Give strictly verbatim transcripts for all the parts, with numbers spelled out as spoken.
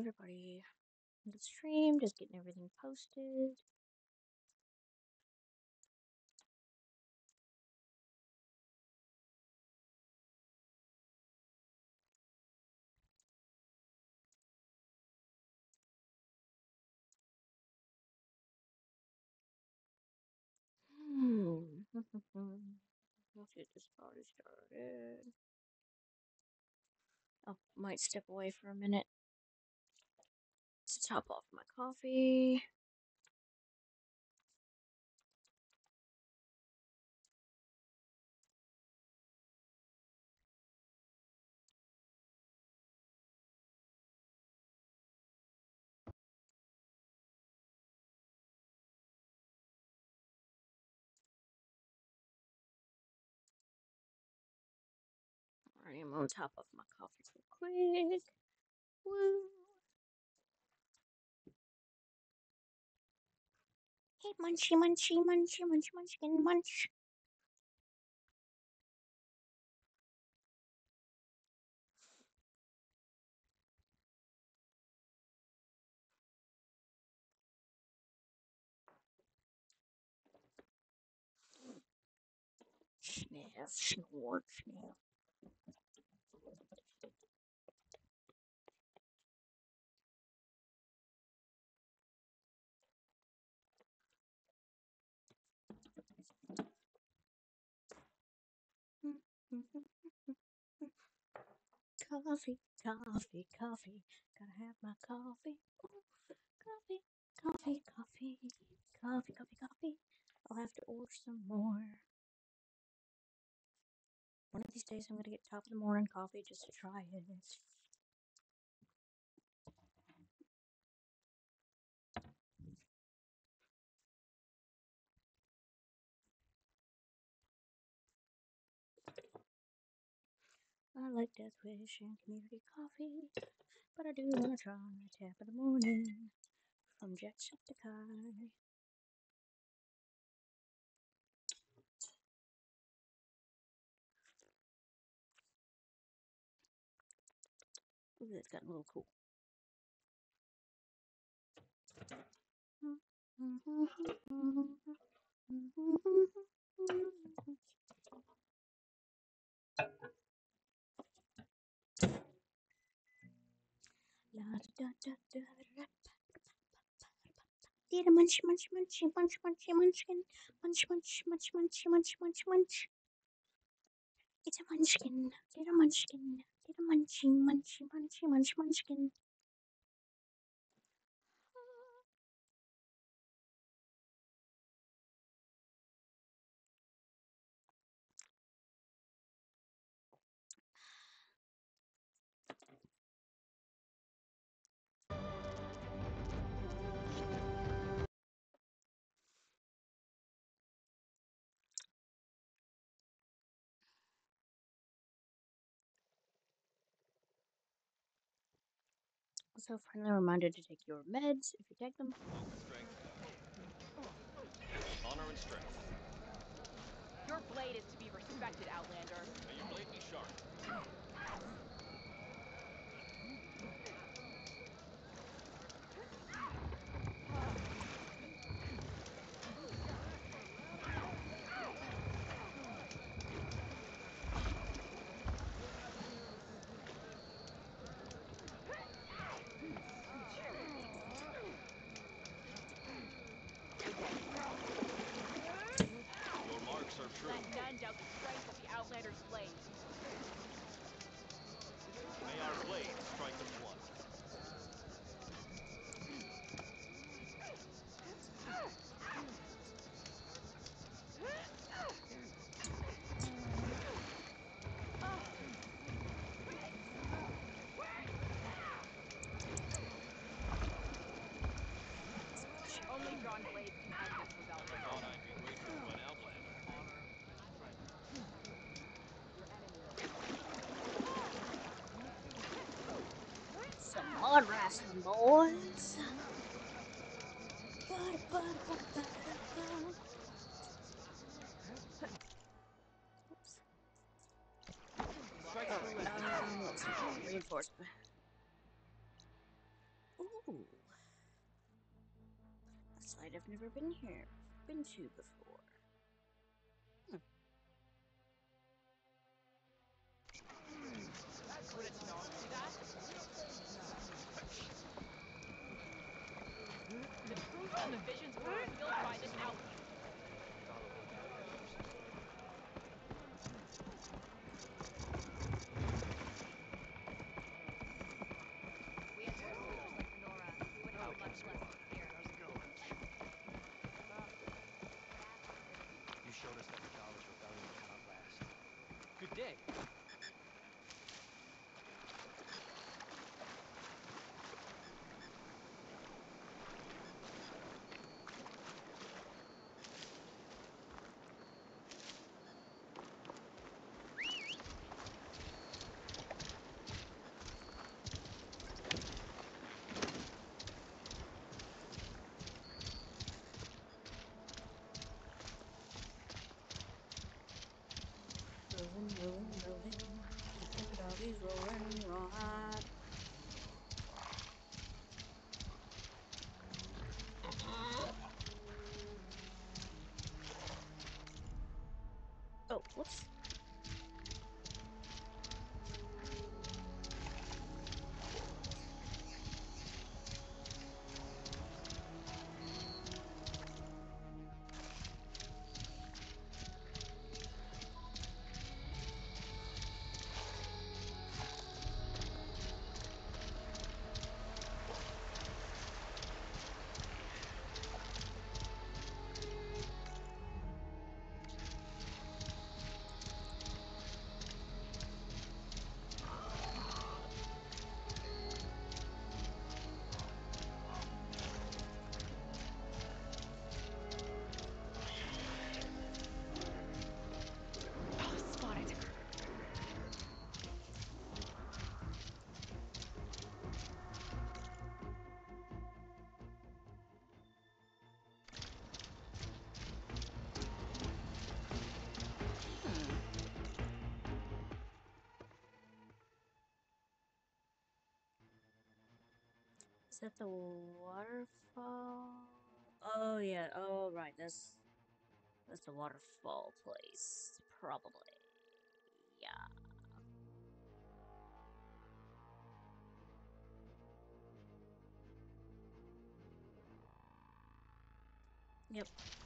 everybody in the stream, just getting everything posted. Hmm. Let's get this party started. I might step away for a minute to top off my coffee. Alright, I'm gonna top off my coffee real quick. Woo! Hey, munchy, munchy, munchy, munchy, munchkin, munch. Sniff, snort, sniff. Coffee, coffee, coffee. Gotta have my coffee. Ooh, coffee, coffee, coffee. Coffee, coffee, coffee. I'll have to order some more. One of these days I'm gonna get top of the morning coffee just to try it. I like Death Wish and Community Coffee, but I do wanna try Tap of the Morning from Jacksepticeye. Ooh, that's gotten a little cool. La da da da da. Did a munch munch munch munch munch munchkin munch munch munch munch munch munch munch. It's a munchkin. Did a munchkin. Did a munchy munchy munchy munch munchkin. Also, friendly reminder to take your meds if you take them. Honor and strength. Your blade is to be respected, Outlander. May your blade be sharp. Your marks are true. Let none doubt the strength of the Outlander's blade. May our blade strike as one. Only drawn blades can end this rebellion. Thought I'd be grateful to an outlander. Some mud wrestling, boys. Ba-da-ba-da-ba-ba-da-ba. Oops. Strike Alright, through as um, let's see. Reinforcement. Ooh. A site I've never been here, been to before. Hmm. Would a dog do that? The truth and the visions were revealed by this outcome. We had more soldiers like Nora, we would have much less to fear. How's it going? You showed us that the Daleks' rebellion cannot last. Good day. Rolling, rolling, rolling. Keep them doggies rolling, rawhide. Oh, whoops. Oh, spotted. Hmm. Is that the waterfall? Oh yeah. Oh right. That's that's the waterfall place. Probably. Yeah. Yep.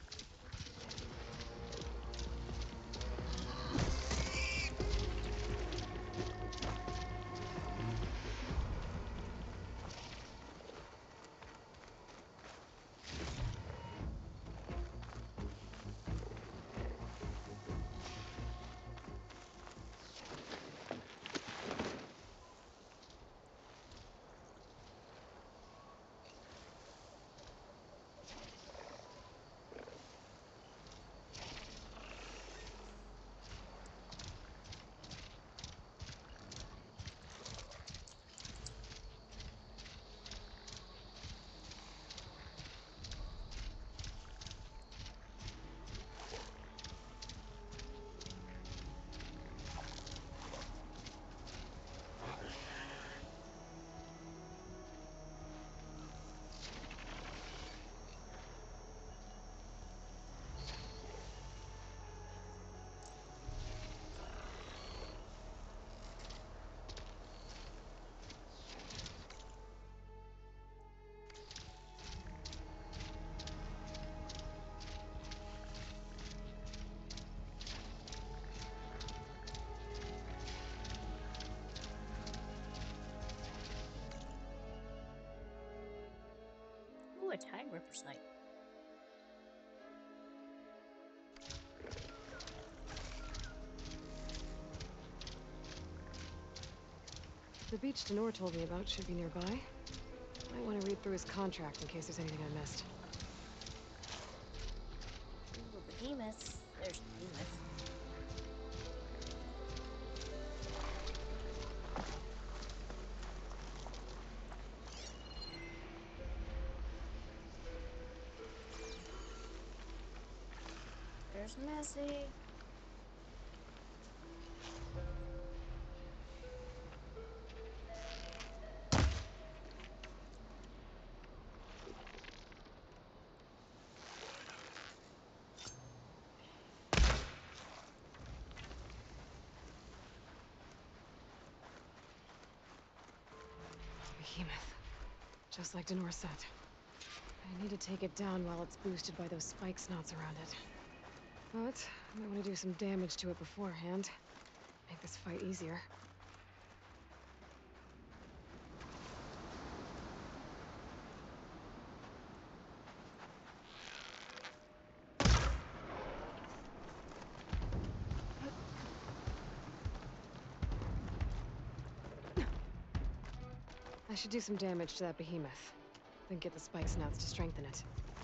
Ooh, a Tide Ripper site. The beach Denor told me about should be nearby. Might want to read through his contract in case there's anything I missed. Ooh, behemoth. There's behemoth. There's Messi. behemoth. Just like Denor said. I need to take it down while it's boosted by those spike snots around it. But I might want to do some damage to it beforehand. Make this fight easier. I should do some damage to that behemoth. Then get the spike snouts to strengthen it.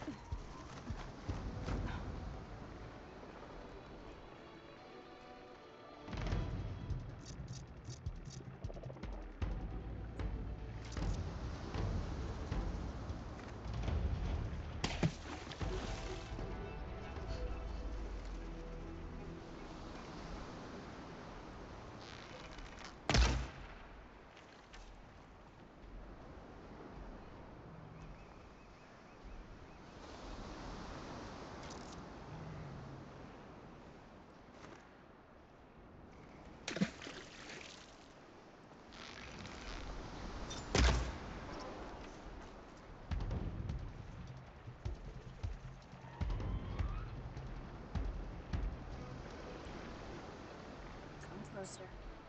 Come closer.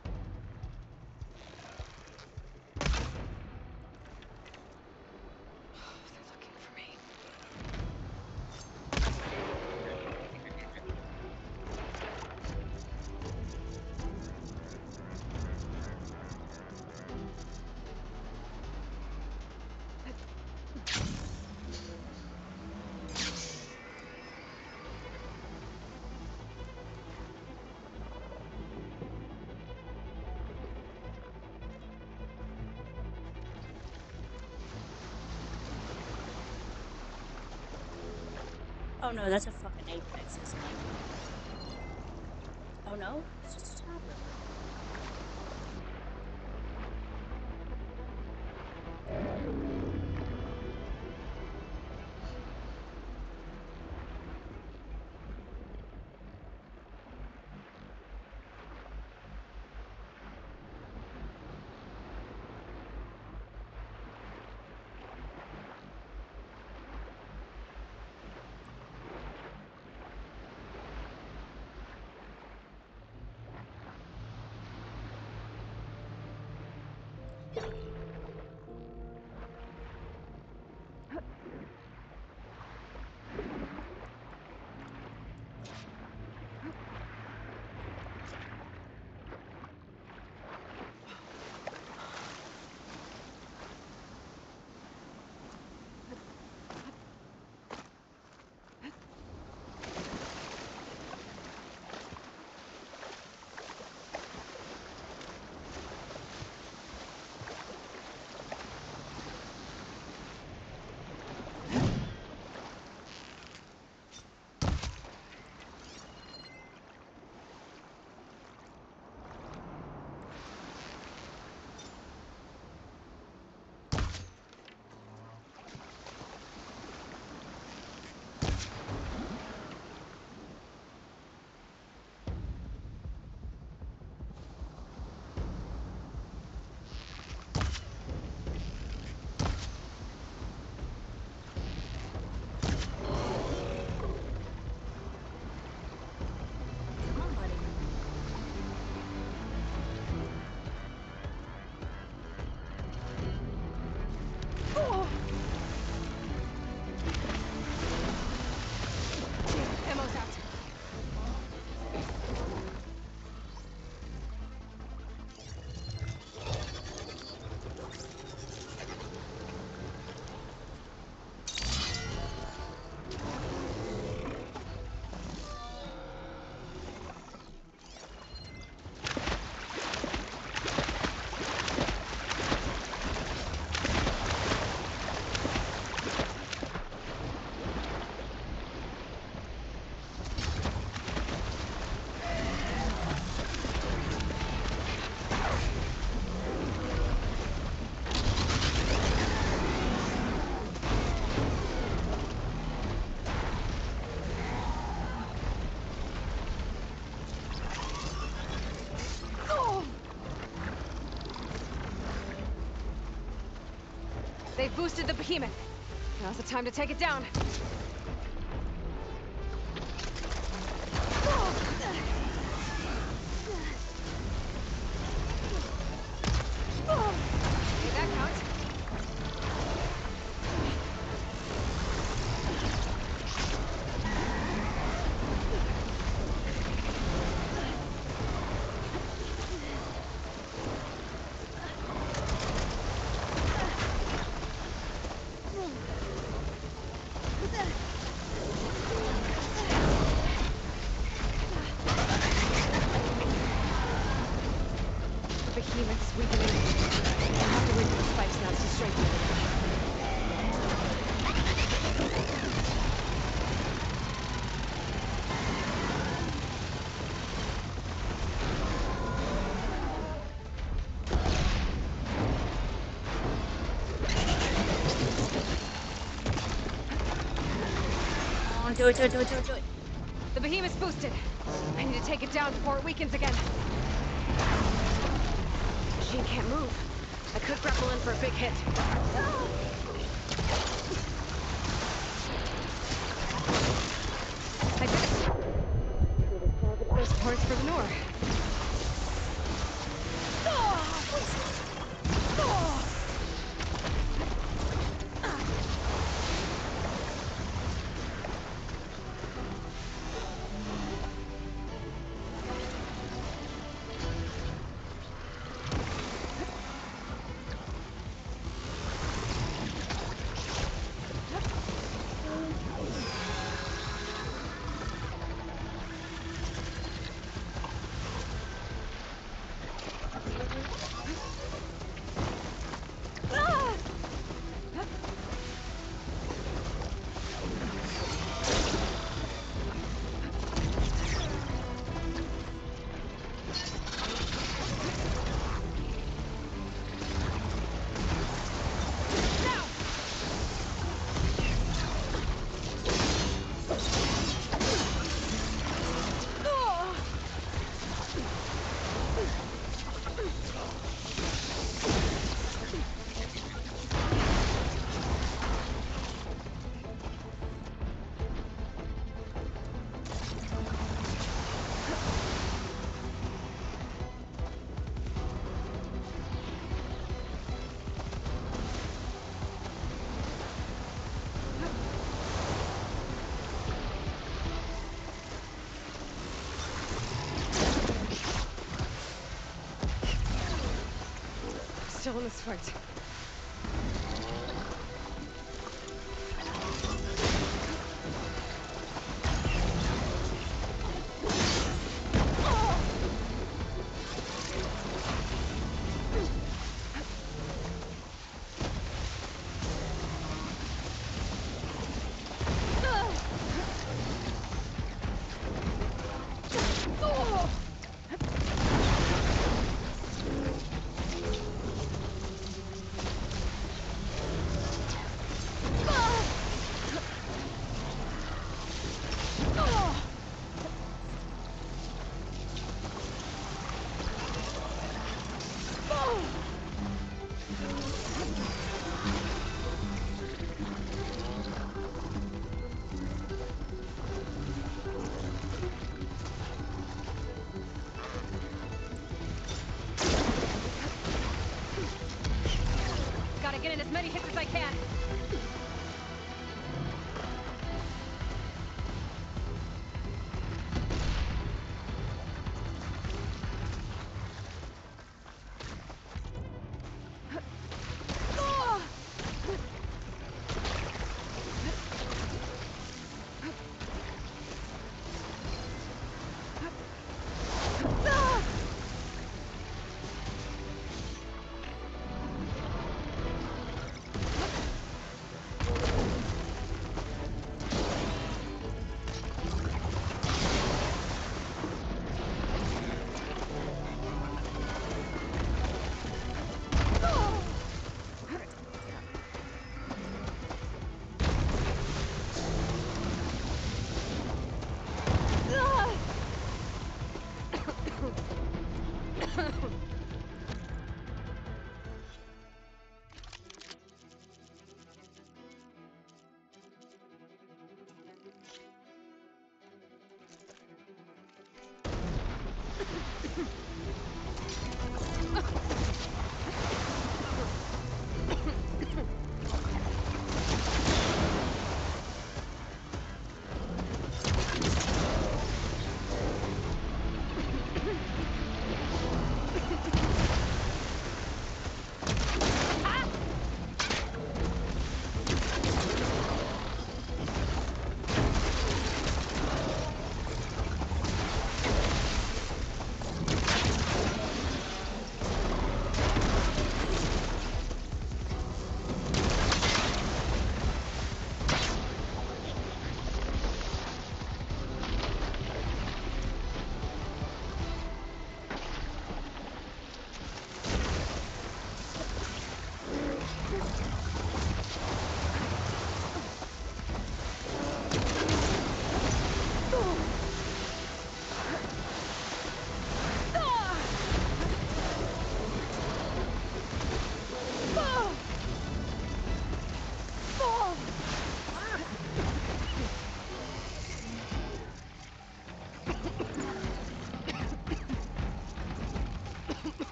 They're looking for me. Oh no, that's a fucking apex, isn't it? Oh no, it's just a tablet. They've boosted the behemoth. Now's the time to take it down. Okay, that counts. The behemoth's weakening. I'll have to wait for the spikes now to strengthen it again. Oh, do it, do it, do it, do it, do it. The behemoth's boosted. I need to take it down before it weakens again. Machine can't move. I could grapple in for a big hit. I did it. First parts for the Nora. Still in this fight. Gotta get in as many hits as I can.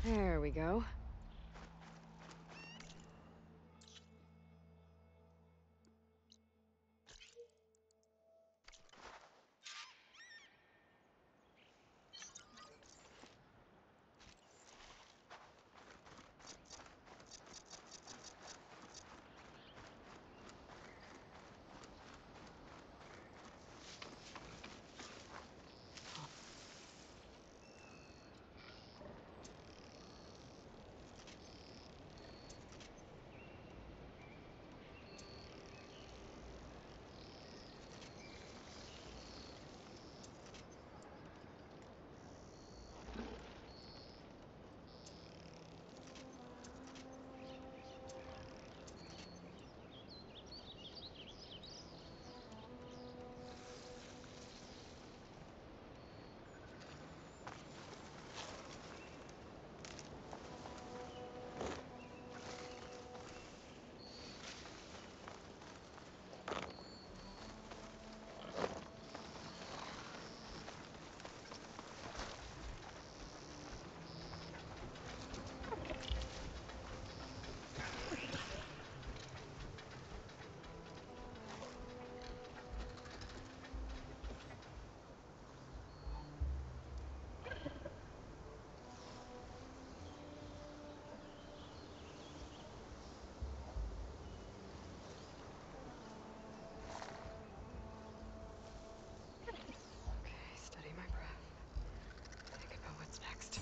There we go. Okay, steady my breath. Think about what's next.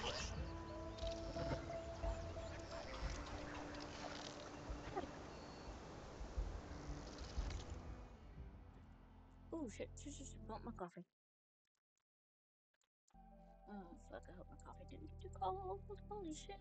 Oh shit, shit, shit, shit, want my coffee. Oh fuck, I hope my coffee didn't get too cold. Holy shit.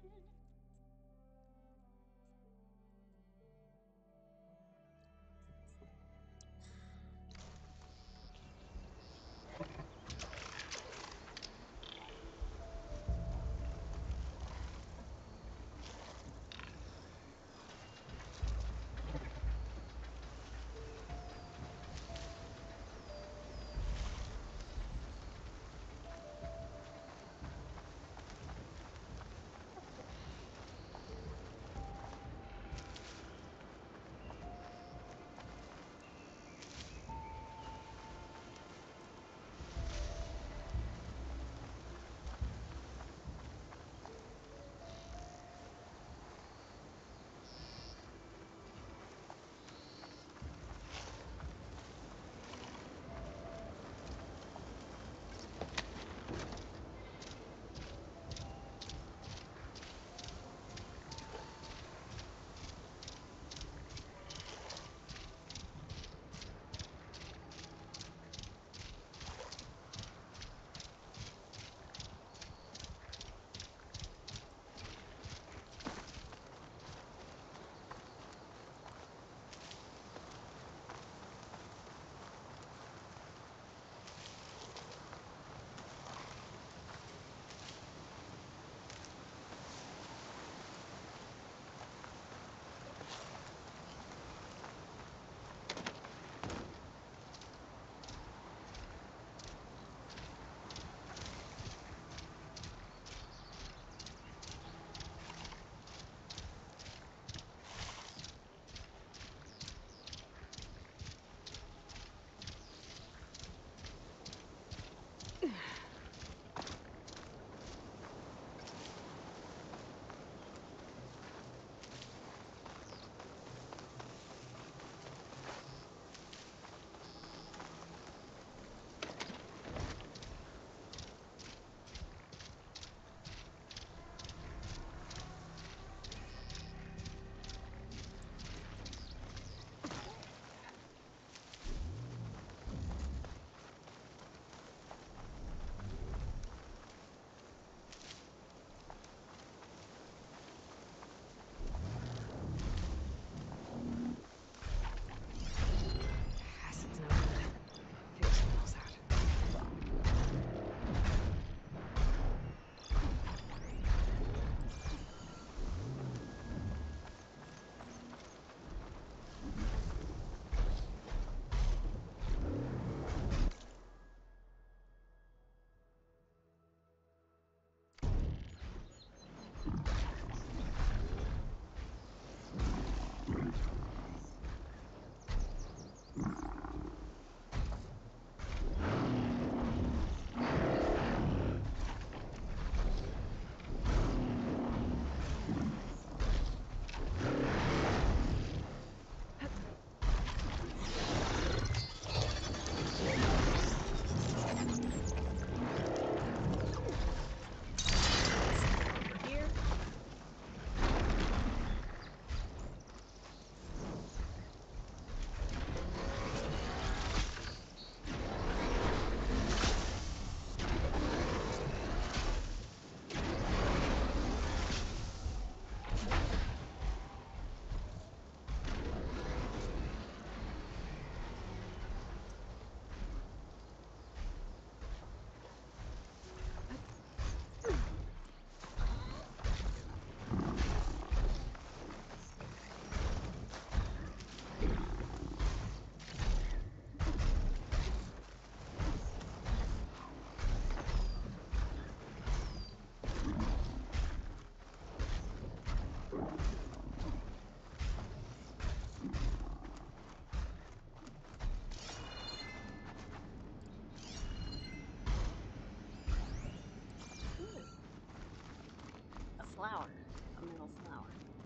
flower. A metal flower.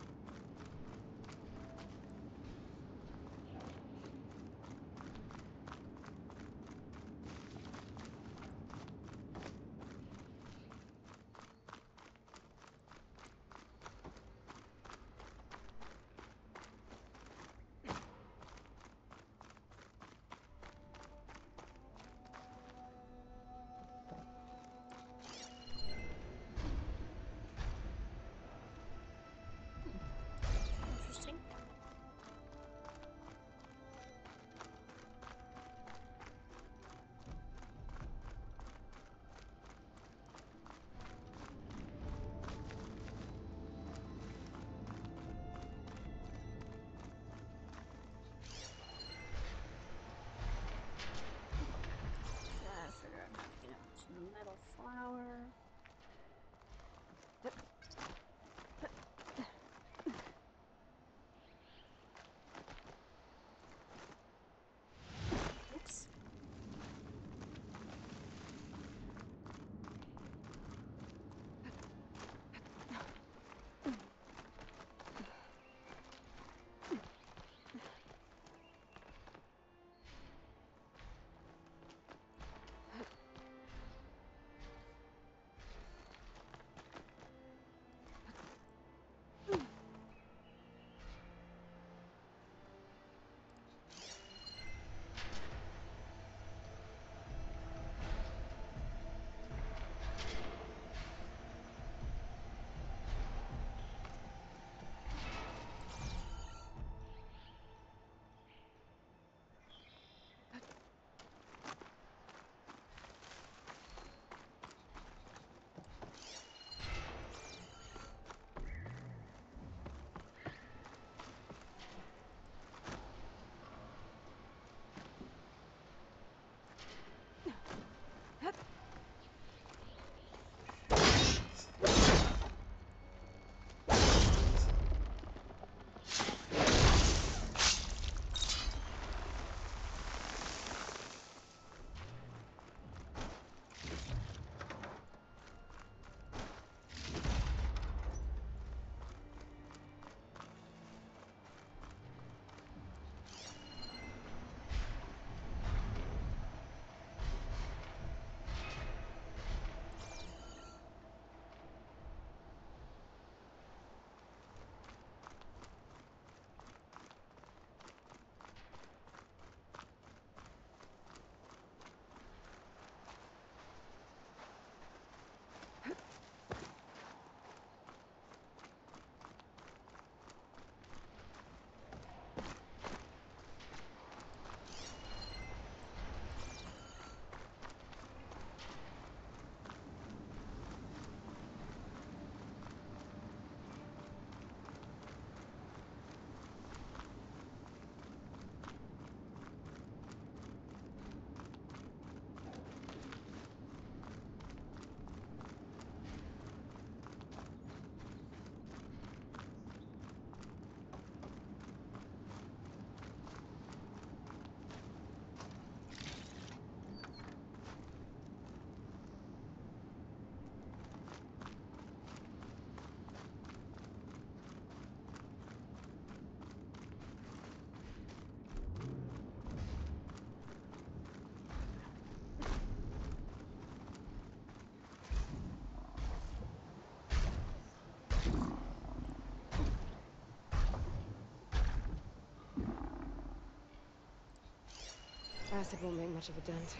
Interesting. Gotta figure out how to get up to the metal flower. Oops. Acid won't make much of a dent.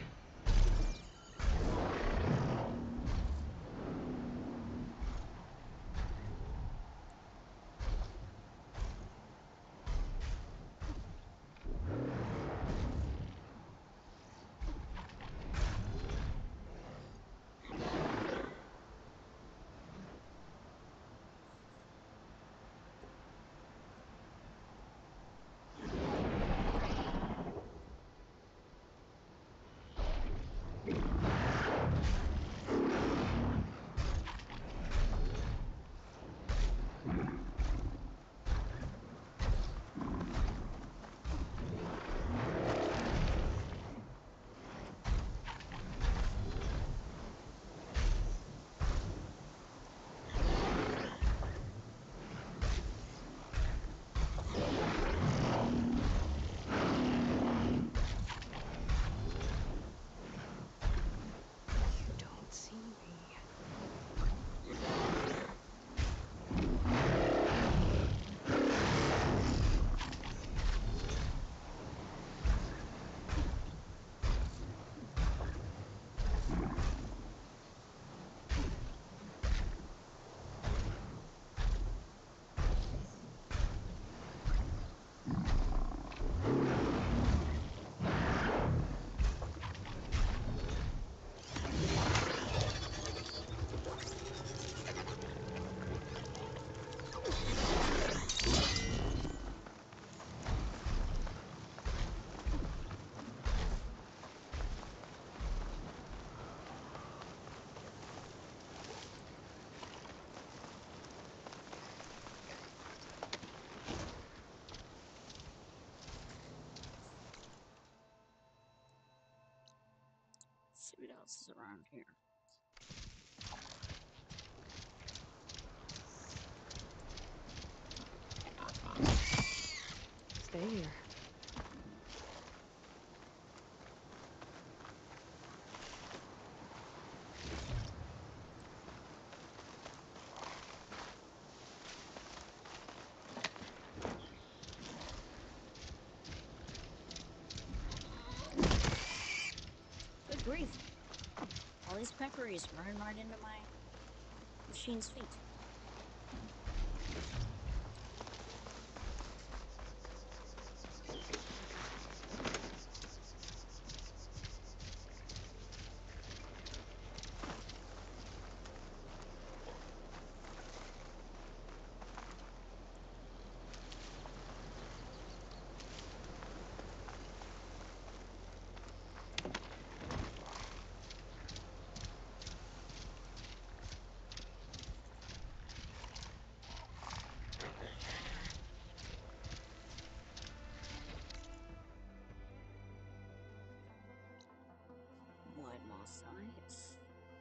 What else is around here? Stay here. Good grief. All these peccaries running right into my machine's feet. Wide moss sides.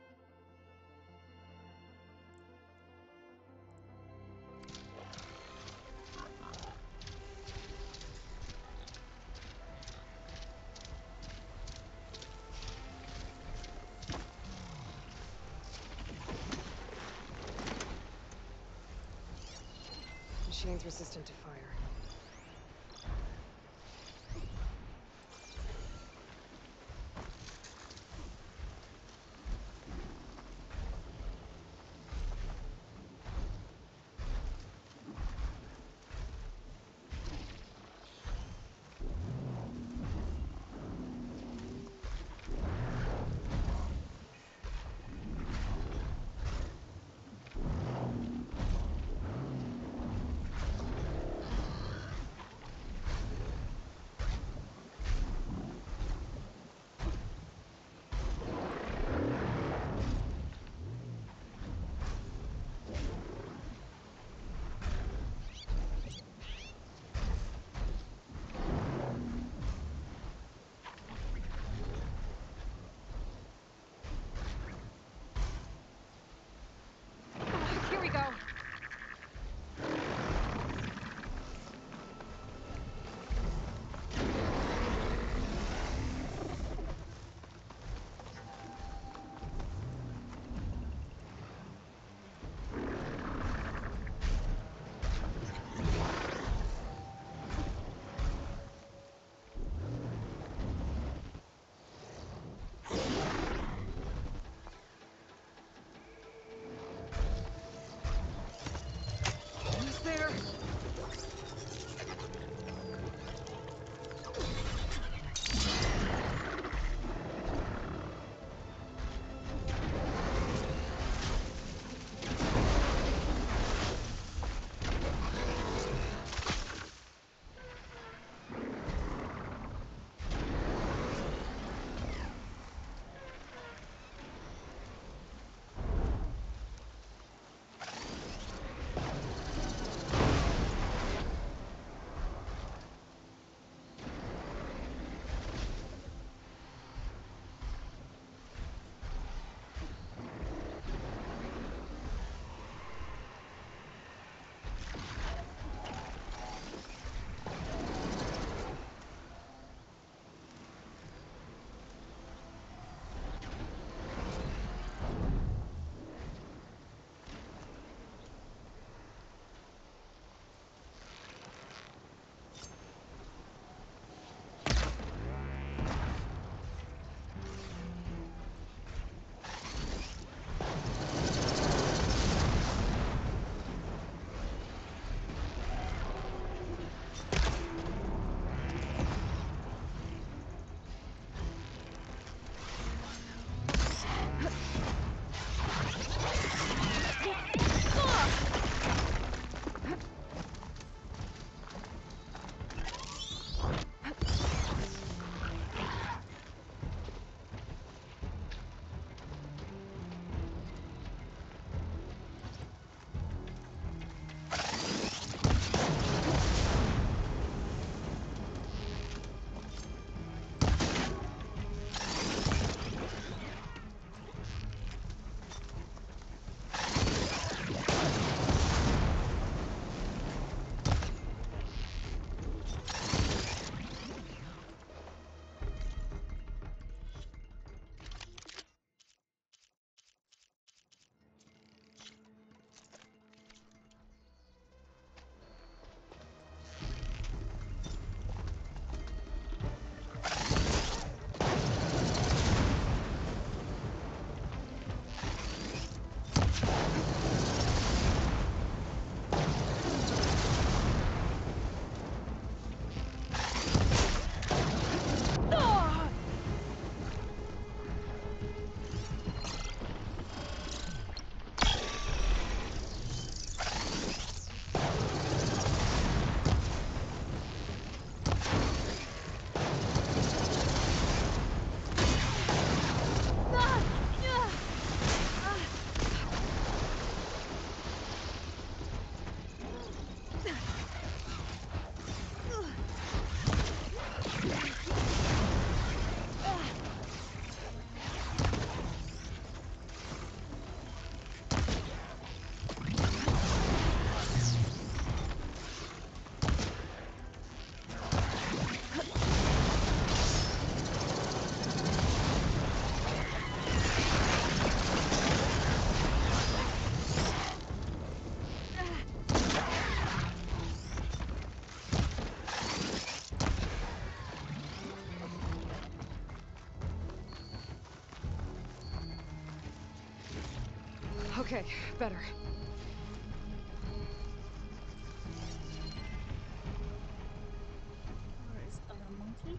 Machine's resistant to fire. Okay, better. Where is the little monkey?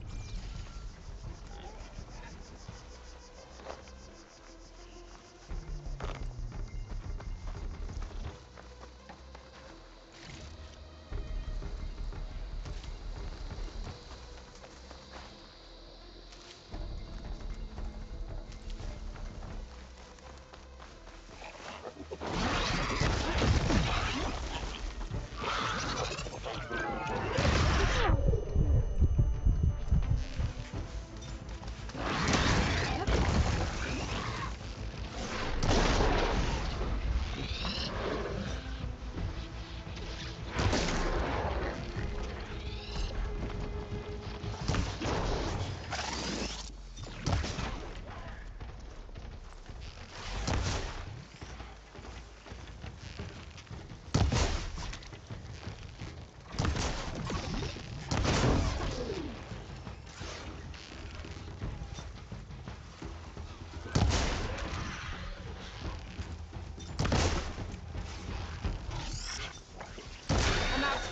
I'm out.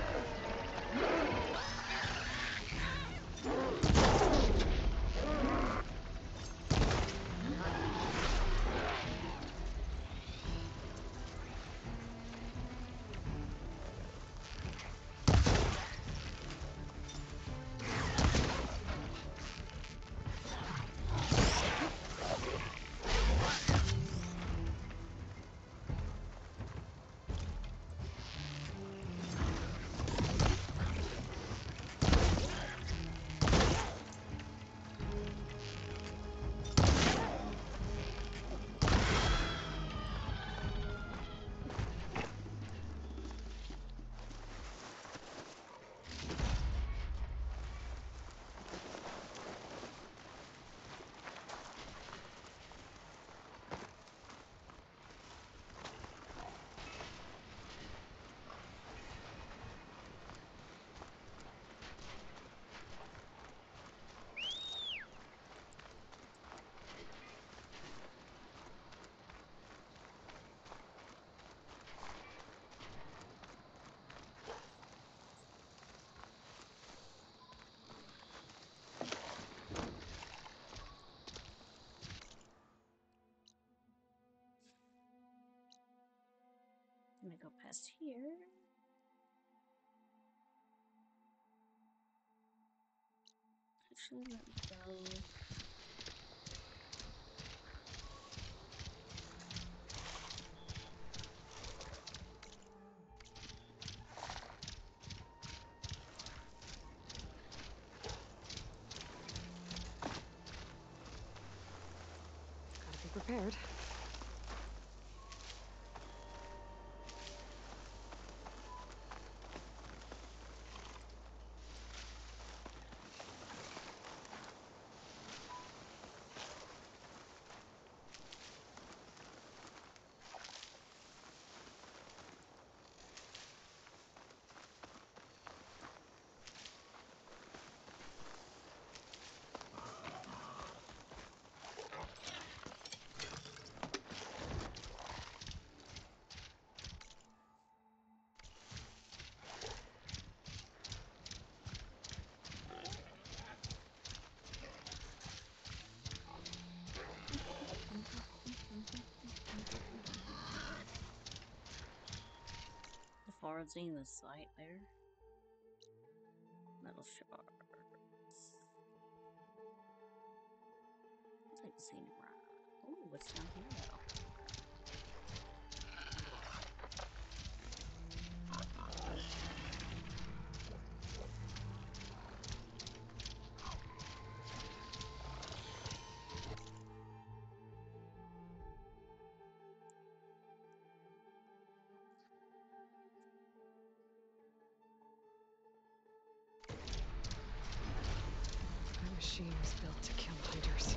I'm gonna go past here. Actually, let me go. Gotta be prepared. The forwarding the site there. Metal shards. I'll take the scenic route. Oh, what's down here though? That machine was built to kill hunters.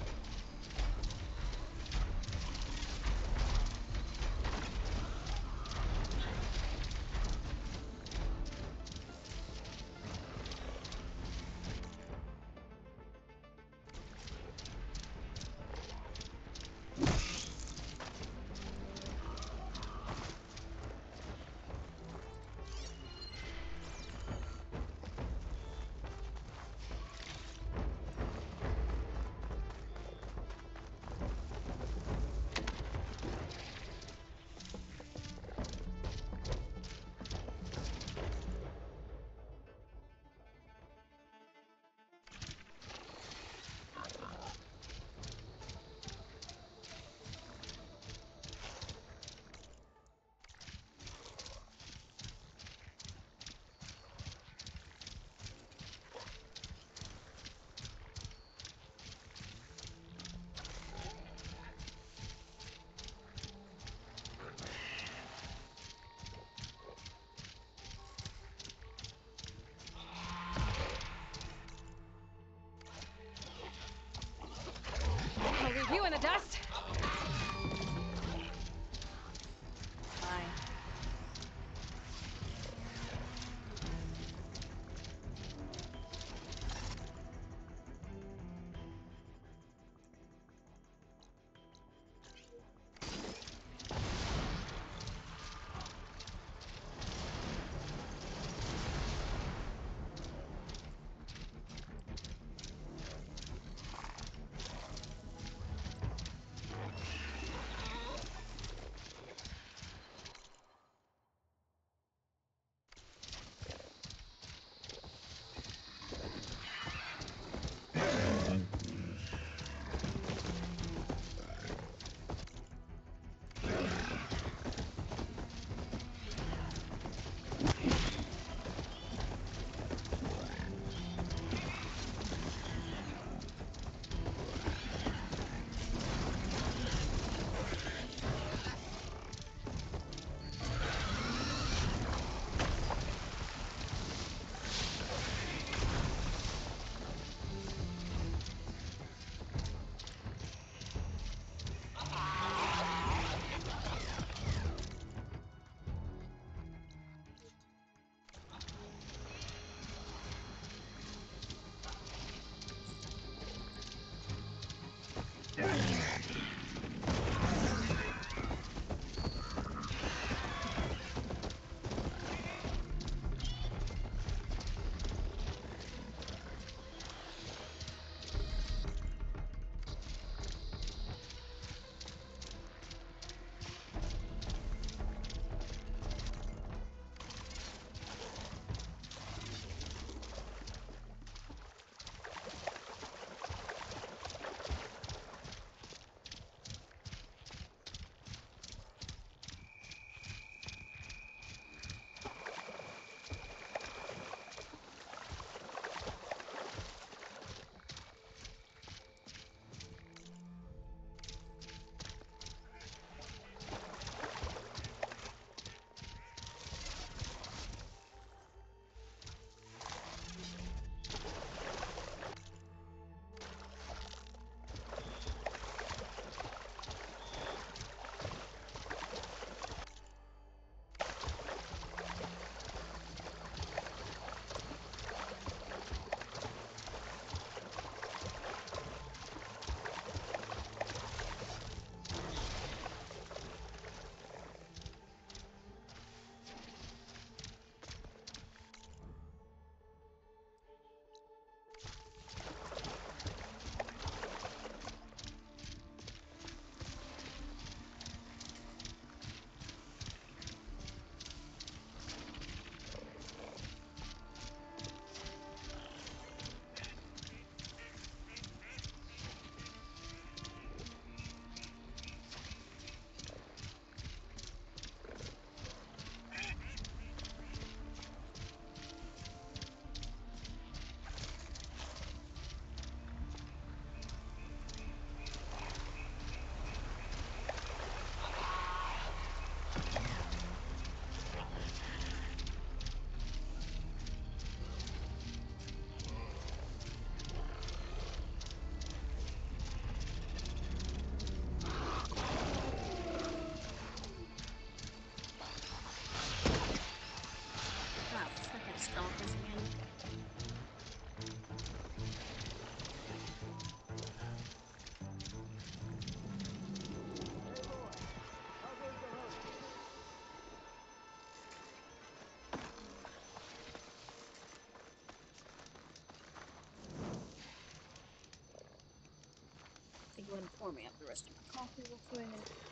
pour me up the rest of my coffee real quick.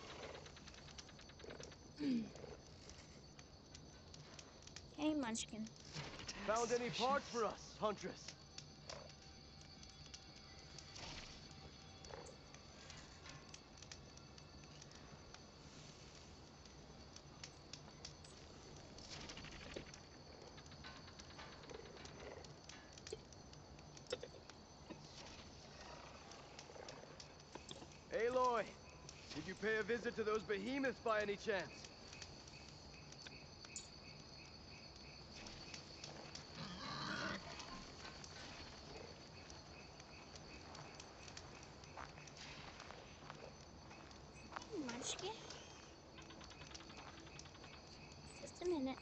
Hey, Munchkin. Found any parts for us, Huntress? Aloy, did you pay a visit to those behemoths by any chance? Hey, Munchkin. Just a minute.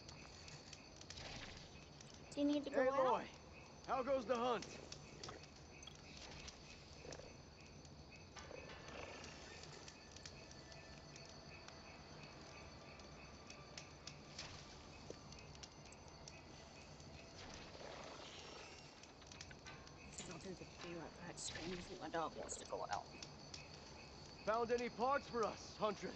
Do you need to go Aloy, out? how goes the hunt? I'll do the be right back scream. I think my dog wants to go out. Found any parts for us, Huntress?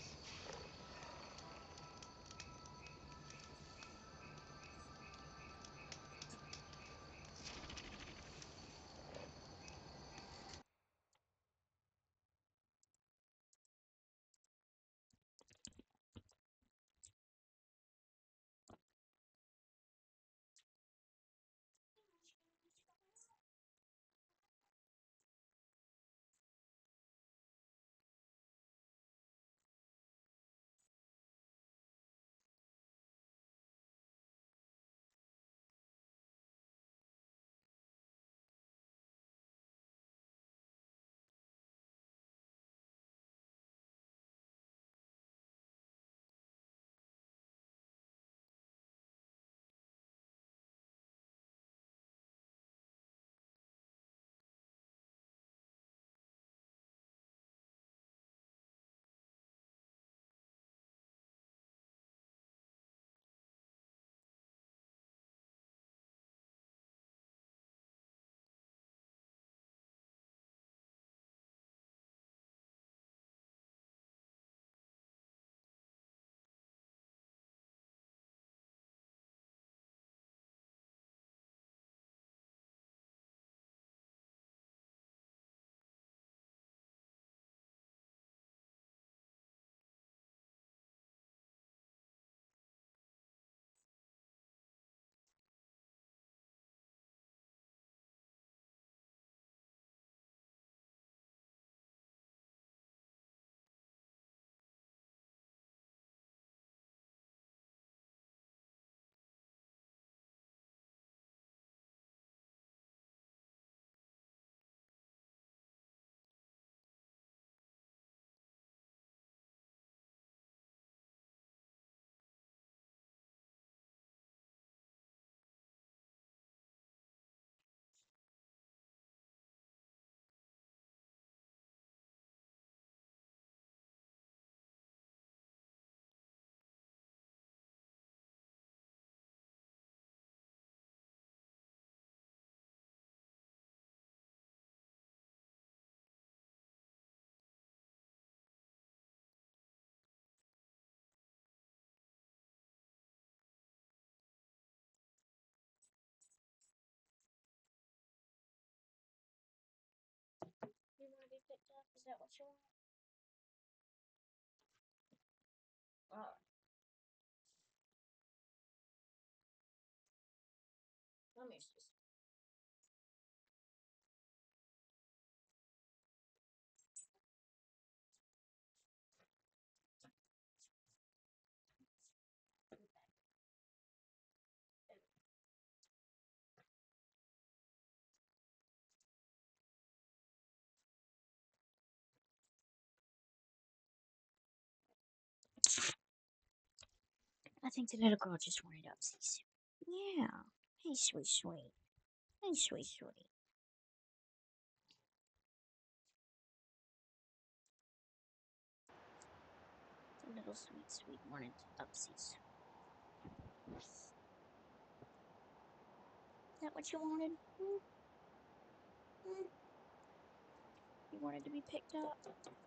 You want to be picked up? Is that what you want? Alright. Let me just. I think the little girl just wanted upsies. Yeah. Hey, sweet, sweet. Hey, sweet, sweet. The little sweet, sweet wanted upsies. Is that what you wanted? Hmm? Hmm? You wanted to be picked up.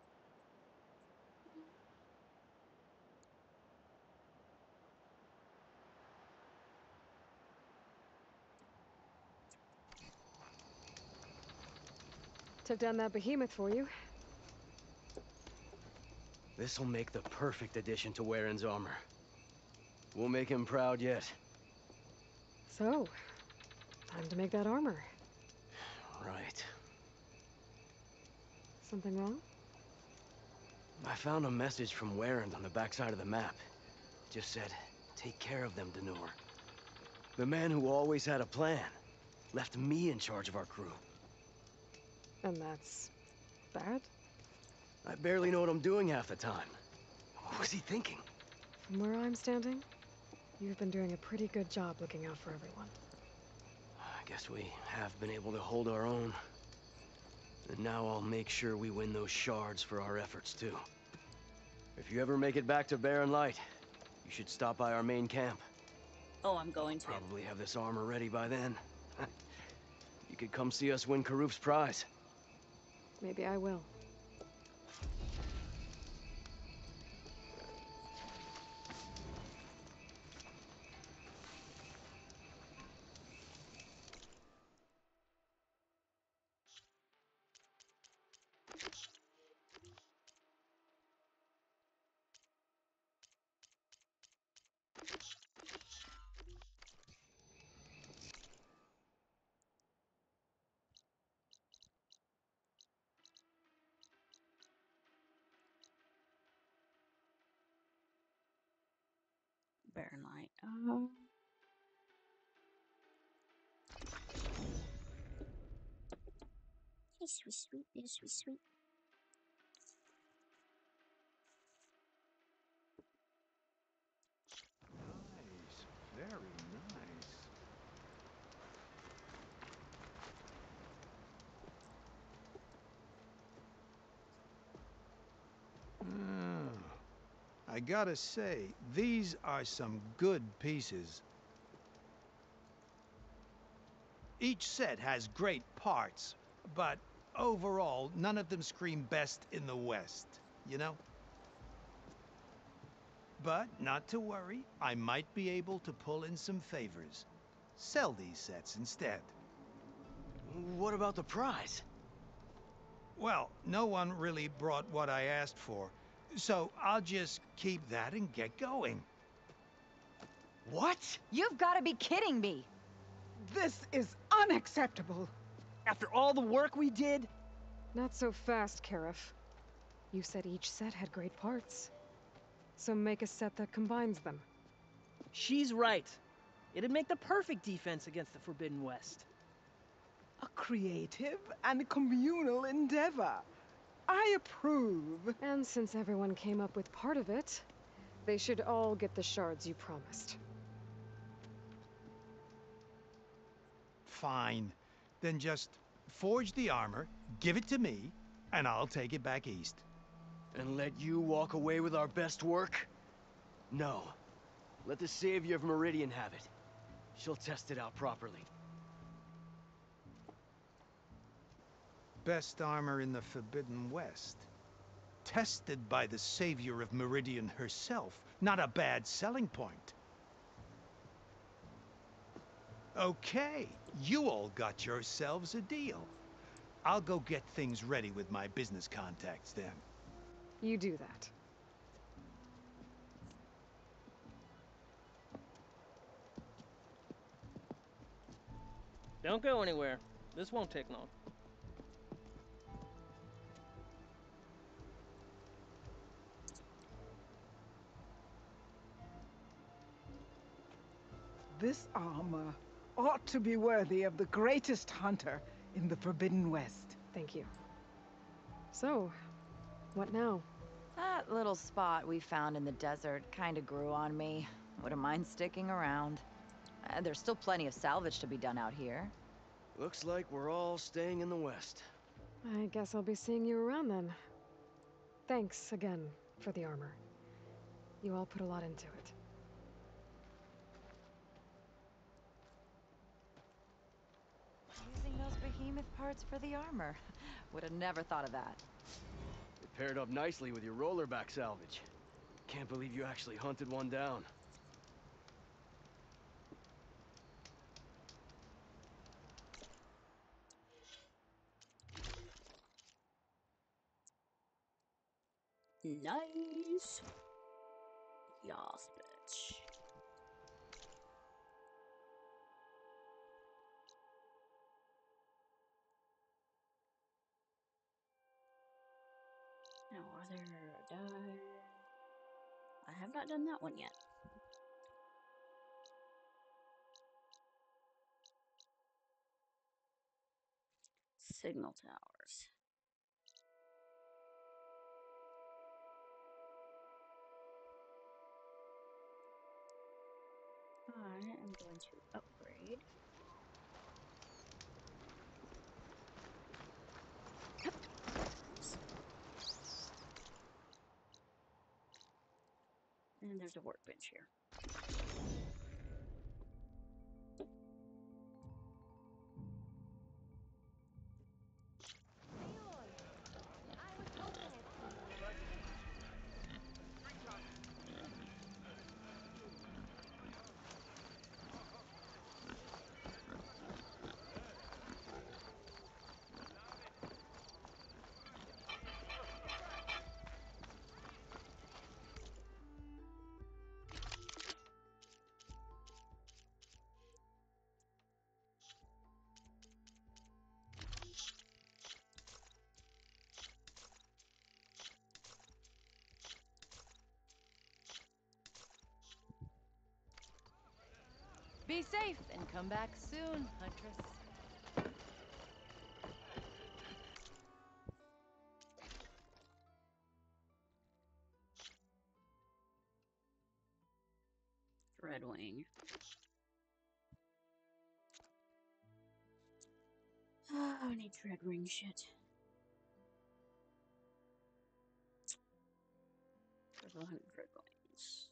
Took down that behemoth for you. This'll make the perfect addition to Waren's armor. We'll make him proud yet. So, time to make that armor. Right. Something wrong? I found a message from Warren on the backside of the map. It just said, take care of them, Denor. The man who always had a plan left me in charge of our crew. And that's bad? I barely know what I'm doing half the time. What was he thinking? From where I'm standing, you've been doing a pretty good job looking out for everyone. I guess we have been able to hold our own. And now I'll make sure we win those shards for our efforts, too. If you ever make it back to Barren Light, you should stop by our main camp. Oh, I'm going to. Probably have this armor ready by then. You could come see us win Karuf's prize. Maybe I will. Barren Light. Um. Hey, sweet, sweet, hey, sweet, sweet. Nice. Very nice. Ah, I gotta say, these are some good pieces. Each set has great parts, but overall, none of them scream best in the West, you know? But not to worry, I might be able to pull in some favors. Sell these sets instead. What about the prize? Well, no one really brought what I asked for, so I'll just keep that and get going. What? You've got to be kidding me! This is unacceptable. After all the work we did? Not so fast, Karif. You said each set had great parts. So make a set that combines them. She's right. It'd make the perfect defense against the Forbidden West. A creative and communal endeavor. I approve. And since everyone came up with part of it, they should all get the shards you promised. Fine. Then just forge the armor, give it to me, and I'll take it back east. And let you walk away with our best work? No. Let the Savior of Meridian have it. She'll test it out properly. Best armor in the Forbidden West. Tested by the Savior of Meridian herself. Not a bad selling point. Okay, you all got yourselves a deal. I'll go get things ready with my business contacts then. You do that. Don't go anywhere. This won't take long. This armor ought to be worthy of the greatest hunter in the Forbidden West. Thank you. So, what now? That little spot we found in the desert kind of grew on me. Wouldn't mind sticking around. Uh, there's still plenty of salvage to be done out here. Looks like we're all staying in the West. I guess I'll be seeing you around then. Thanks again for the armor. You all put a lot into it. Using those behemoth parts for the armor. Would have never thought of that. It paired up nicely with your rollerback salvage. Can't believe you actually hunted one down. Nice. Yas, bitch. Now, are there die? I have not done that one yet. Signal towers. I am going to upgrade. And there's a workbench here. Be safe and come back soon, Huntress. Dreadwing. Oh, I need Dreadwing shit. There's a hundred Dreadwings.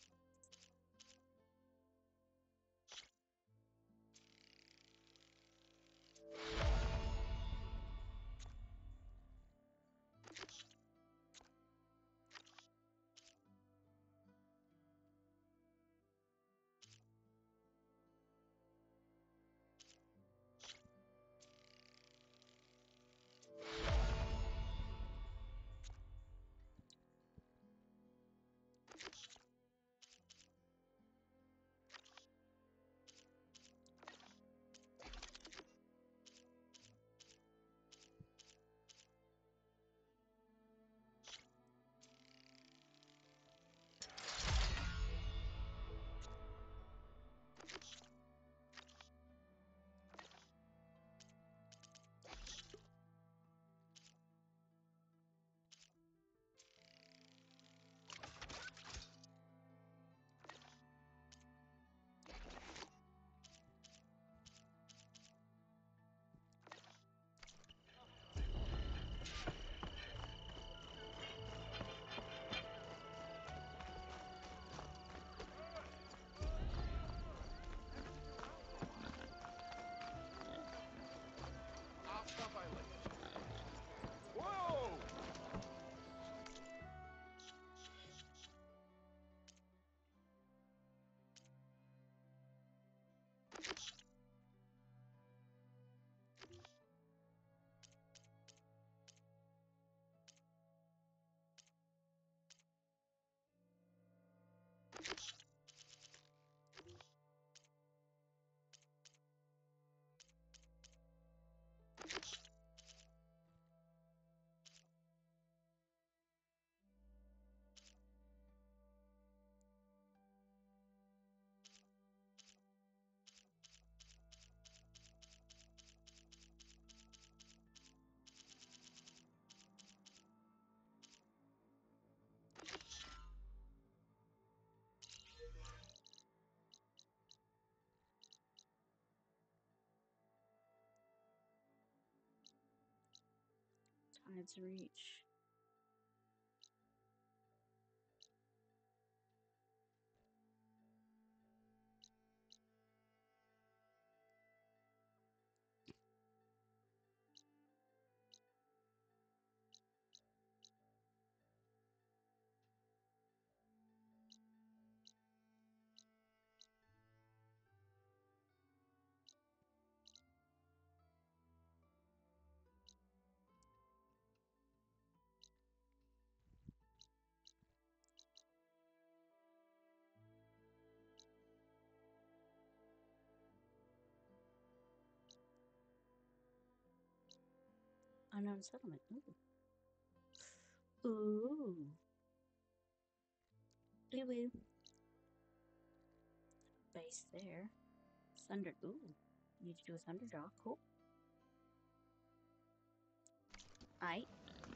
Whoa! Tide's Reach. Unknown settlement. Ooh. Ooh. Ooh. Ooh. Base there. Thunder. Ooh. Need to do a thunder draw. Cool. Aight.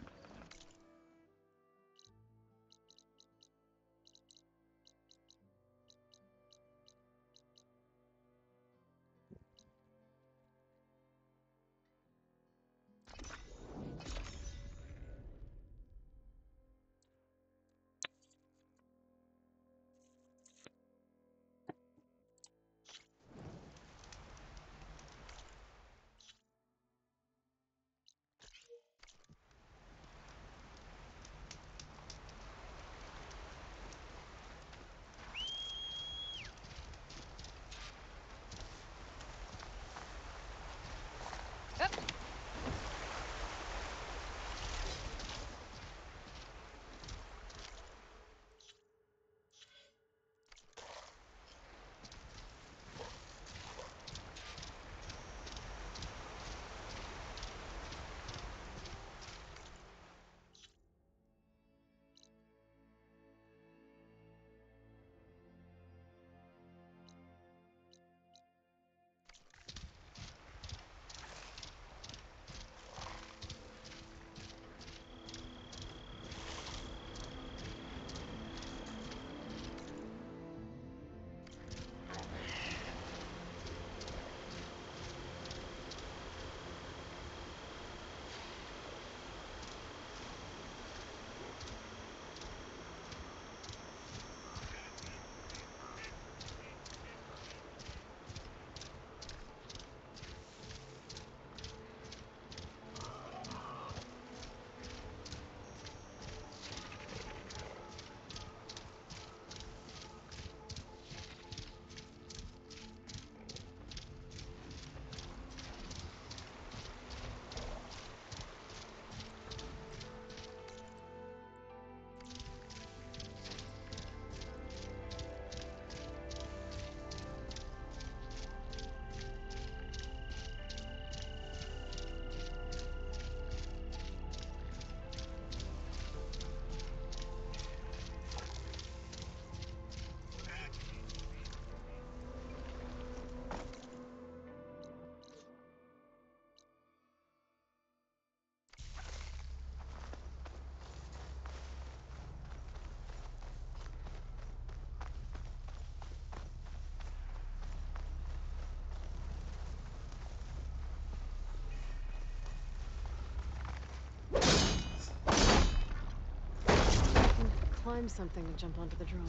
Climb something to jump onto the drone.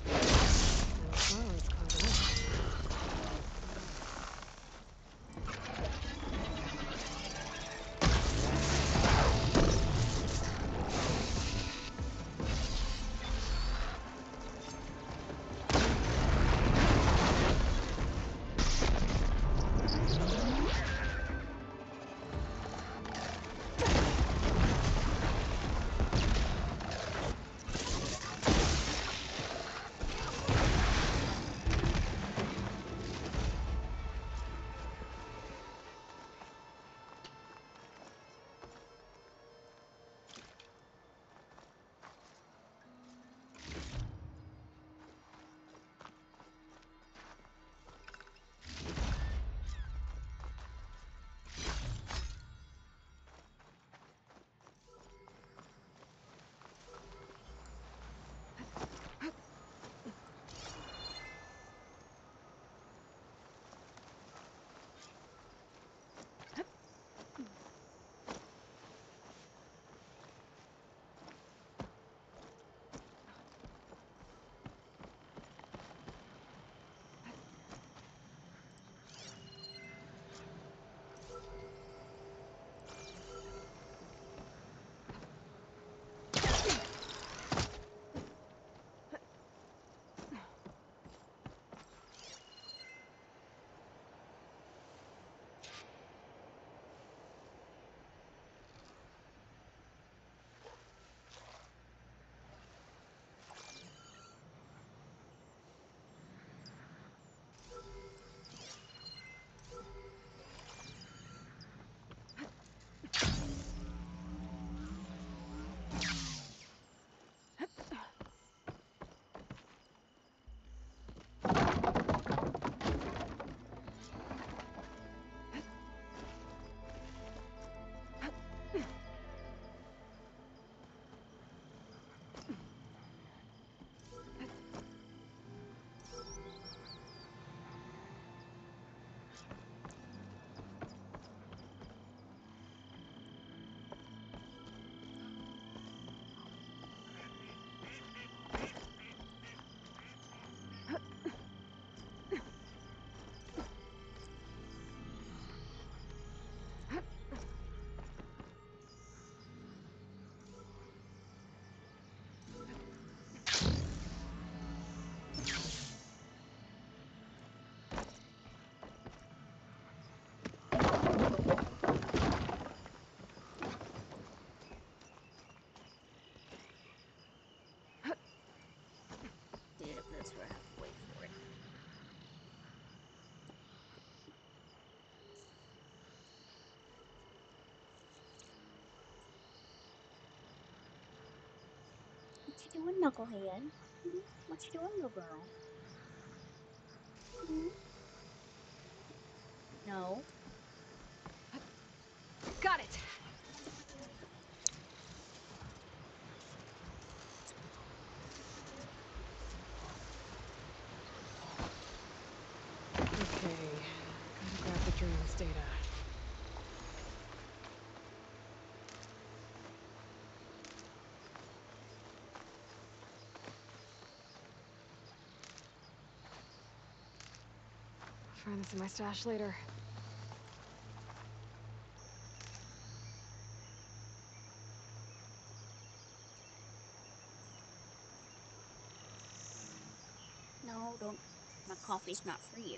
And well, it's close enough. That's where I have to wait for it. What you doing, knucklehead? Hmm? What you doing, little girl? Hmm? No. Got it! Okay, gotta grab the dreams data. I'll find this in my stash later. No, don't. My coffee's not for you.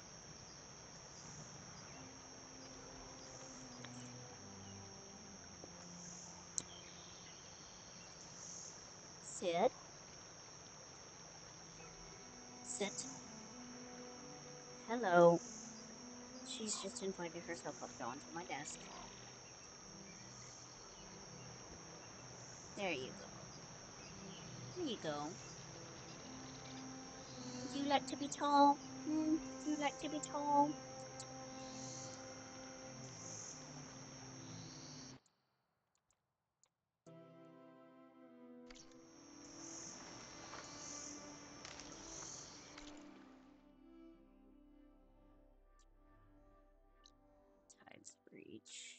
Sid? Sit. Hello. She's just invited herself up onto my desk. There you go. There you go. Do you like to be tall? Hmm? Do you like to be tall? Tides Breach.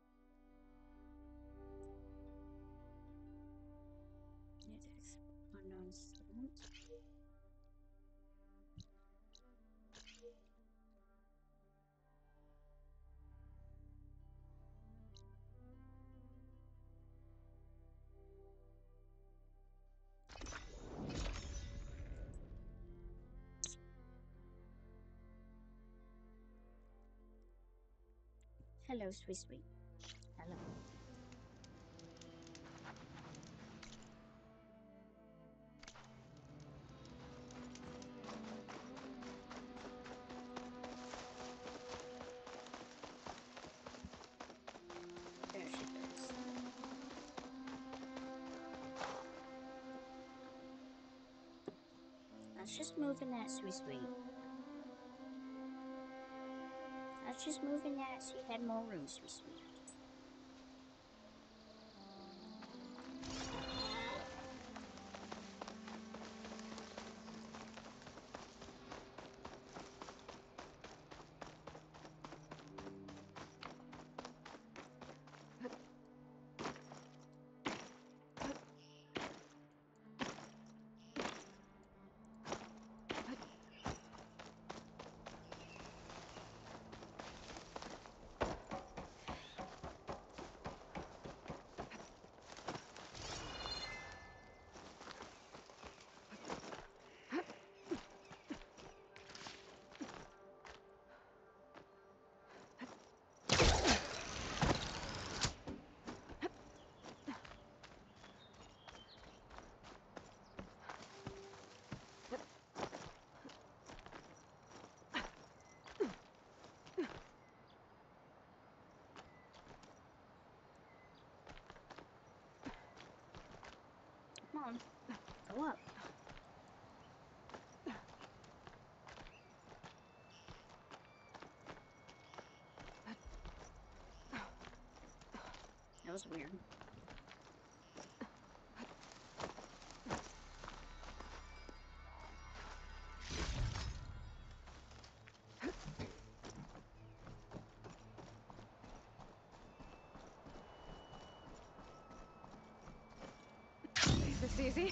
It is unknown settlement. Hello, sweet sweet. Hello. There she goes. That's just moving that, sweet sweet. That's just moving that so you had more room, sweet sweet. Come on, go up. That was weird. Is this easy?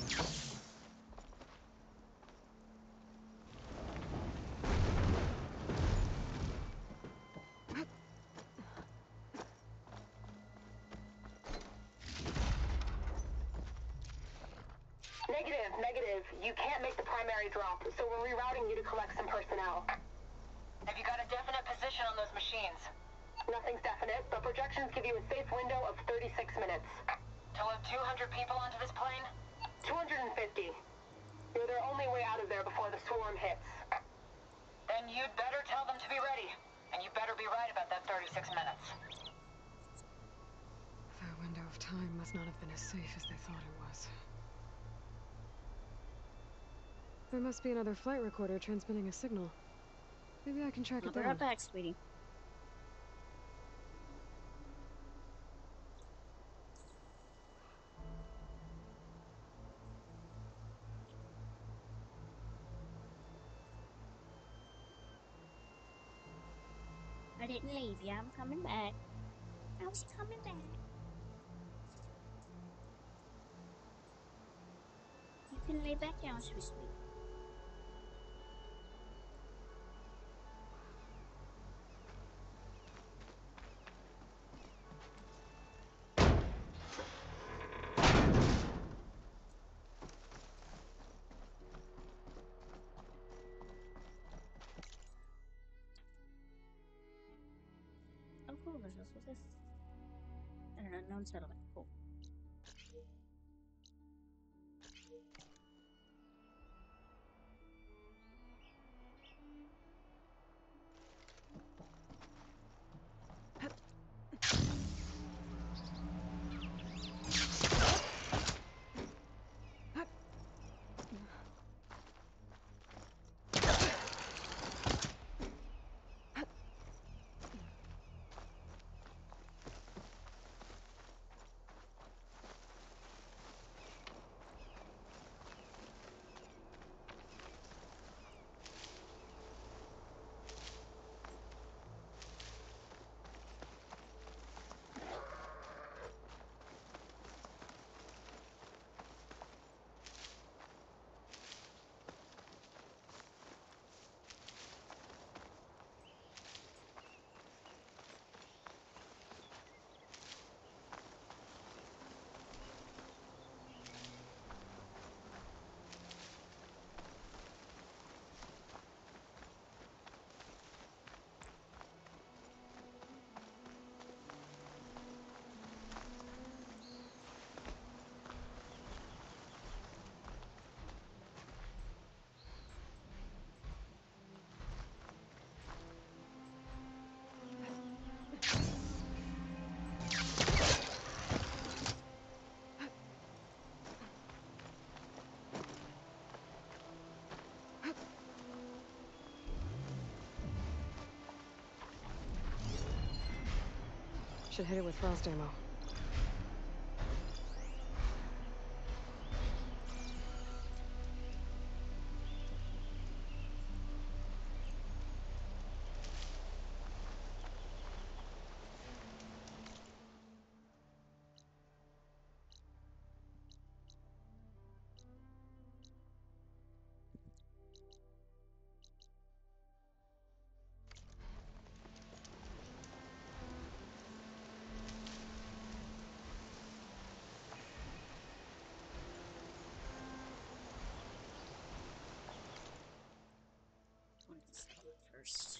Negative, negative. You can't make the primary drop, so we're rerouting you to collect some personnel. Have you got a definite position on those machines? Nothing's definite, but projections give you a safe window of thirty-six minutes. To load two hundred people onto this plane? two hundred fifty. You're their only way out of officers there before the swarm hits. Then you'd better tell them to be ready. And you better be right about that thirty-six minutes. That window of time must not have been as safe as they thought it was. There must be another flight recorder transmitting a signal. Maybe I can track I'll it be down. right back, sweetie. I didn't leave you. I'm coming back. I was coming back. You can lay back down, sweet sweet. Oh, cool. There's also this. And an unknown settlement. Cool. Should hit it with frost ammo. I want to settle it first.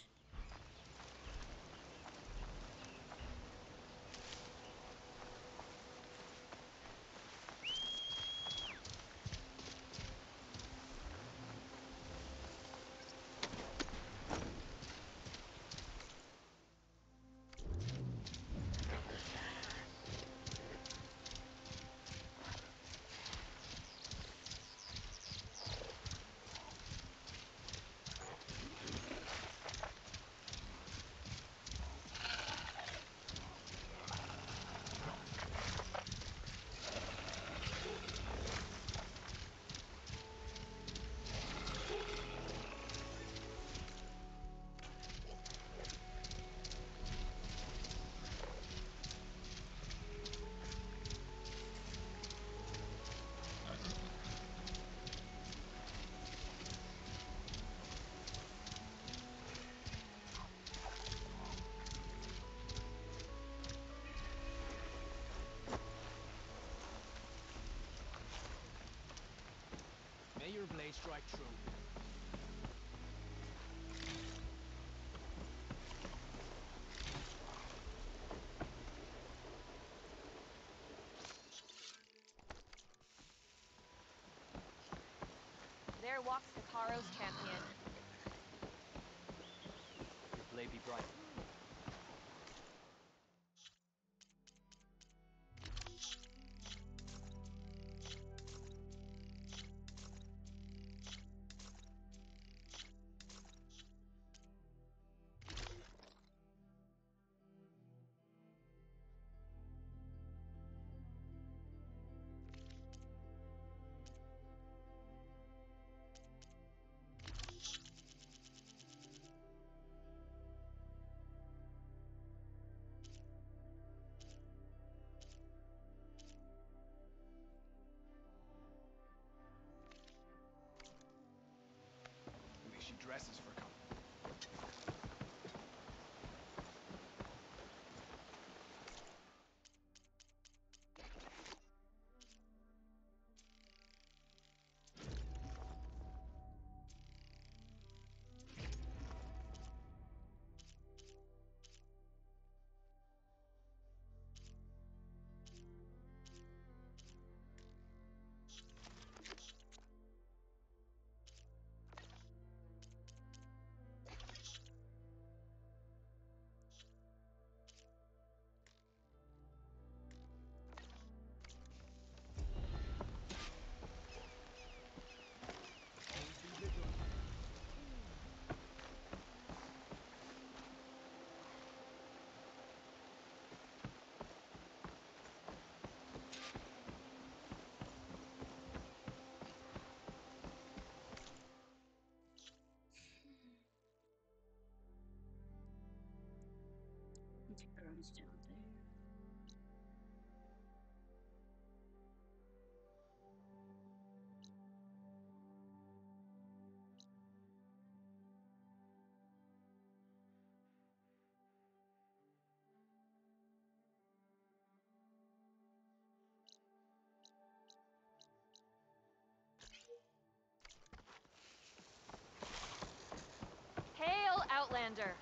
May your blade strike true. There walks the Karos champion. Your blade be bright. At least she dresses for company. The girl's down there. Hail, Outlander!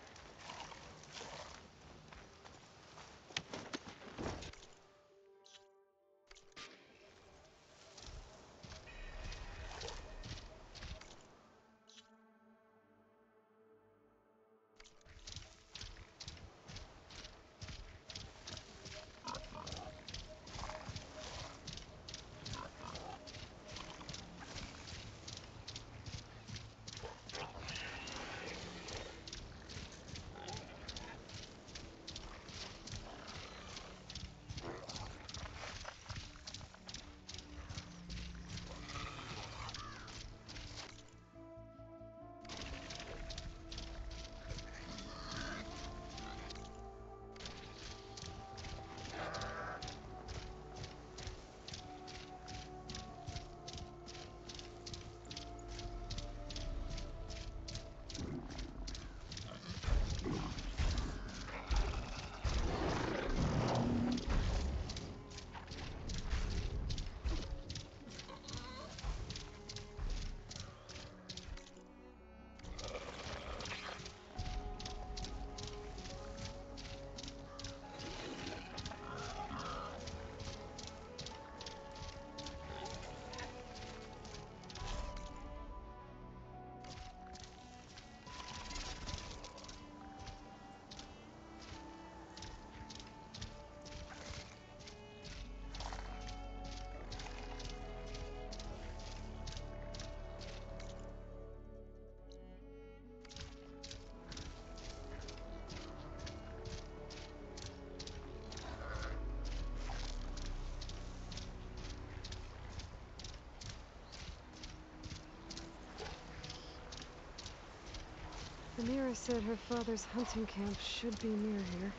Amira said her father's hunting camp should be near here.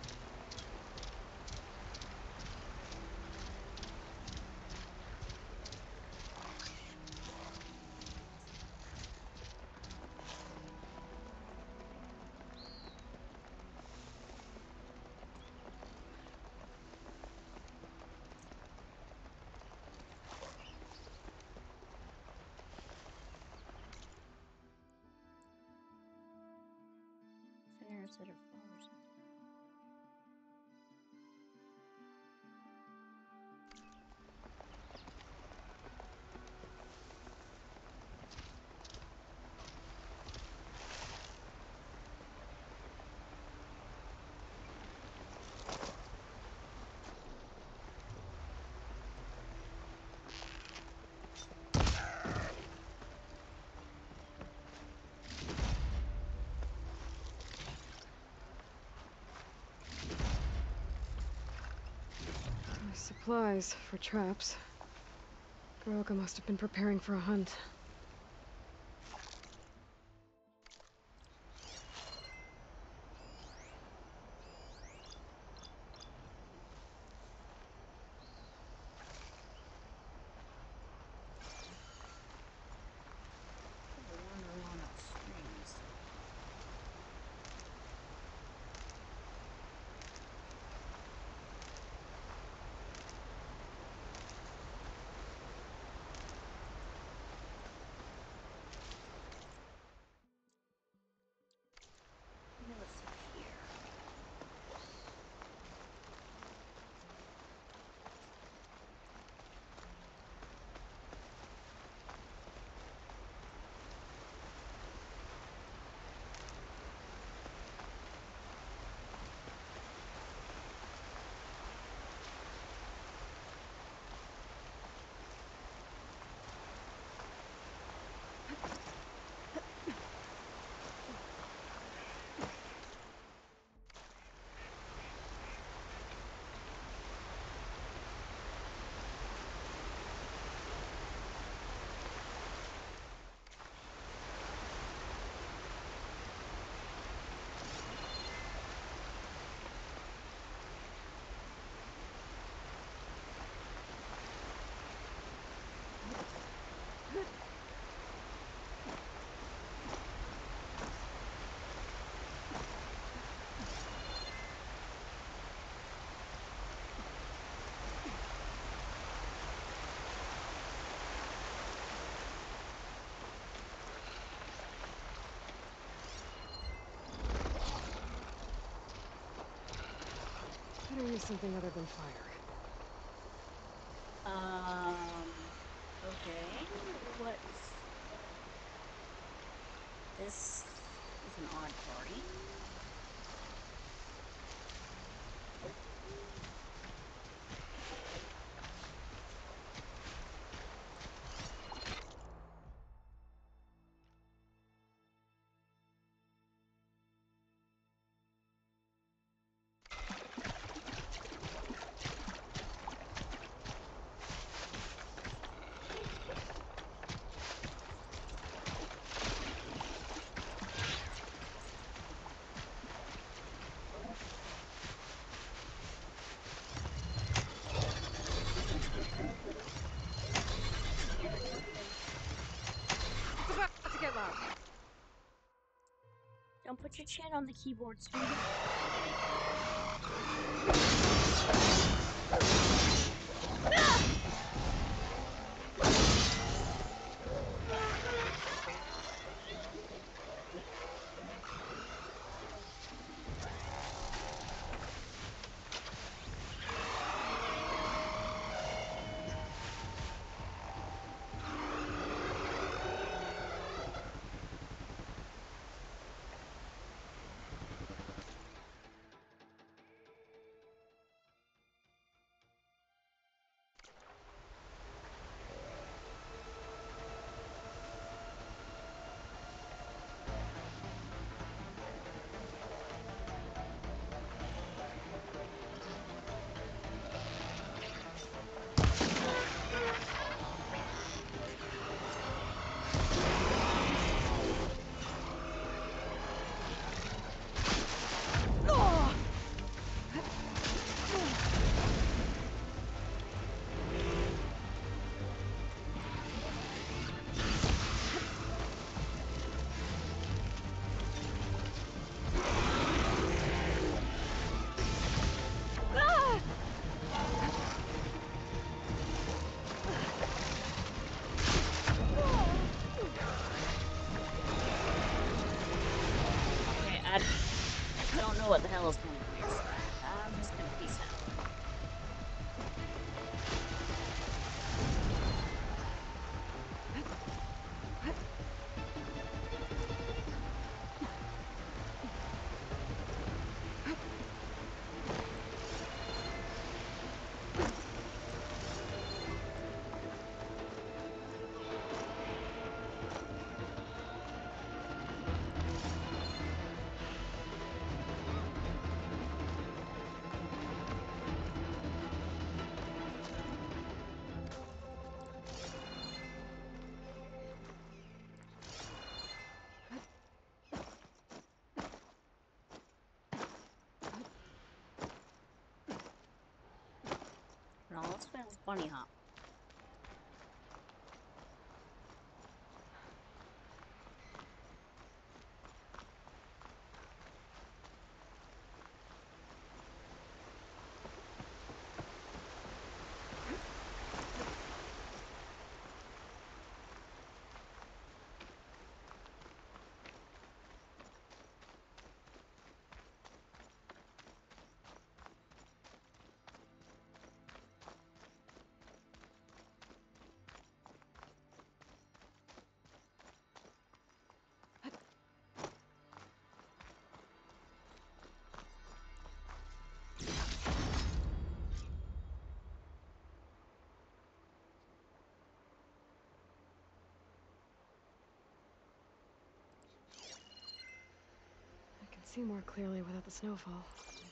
Fenrir said her flowers. Supplies for traps. Garoka must have been preparing for a hunt. Better use something other than fire. Um, okay. What's... This is an odd party. Don't put your chin on the keyboard, sweetie. I don't know what the hell is going on here, so I'm just gonna peace out. No, let's find bunny hop. I can see more clearly without the snowfall.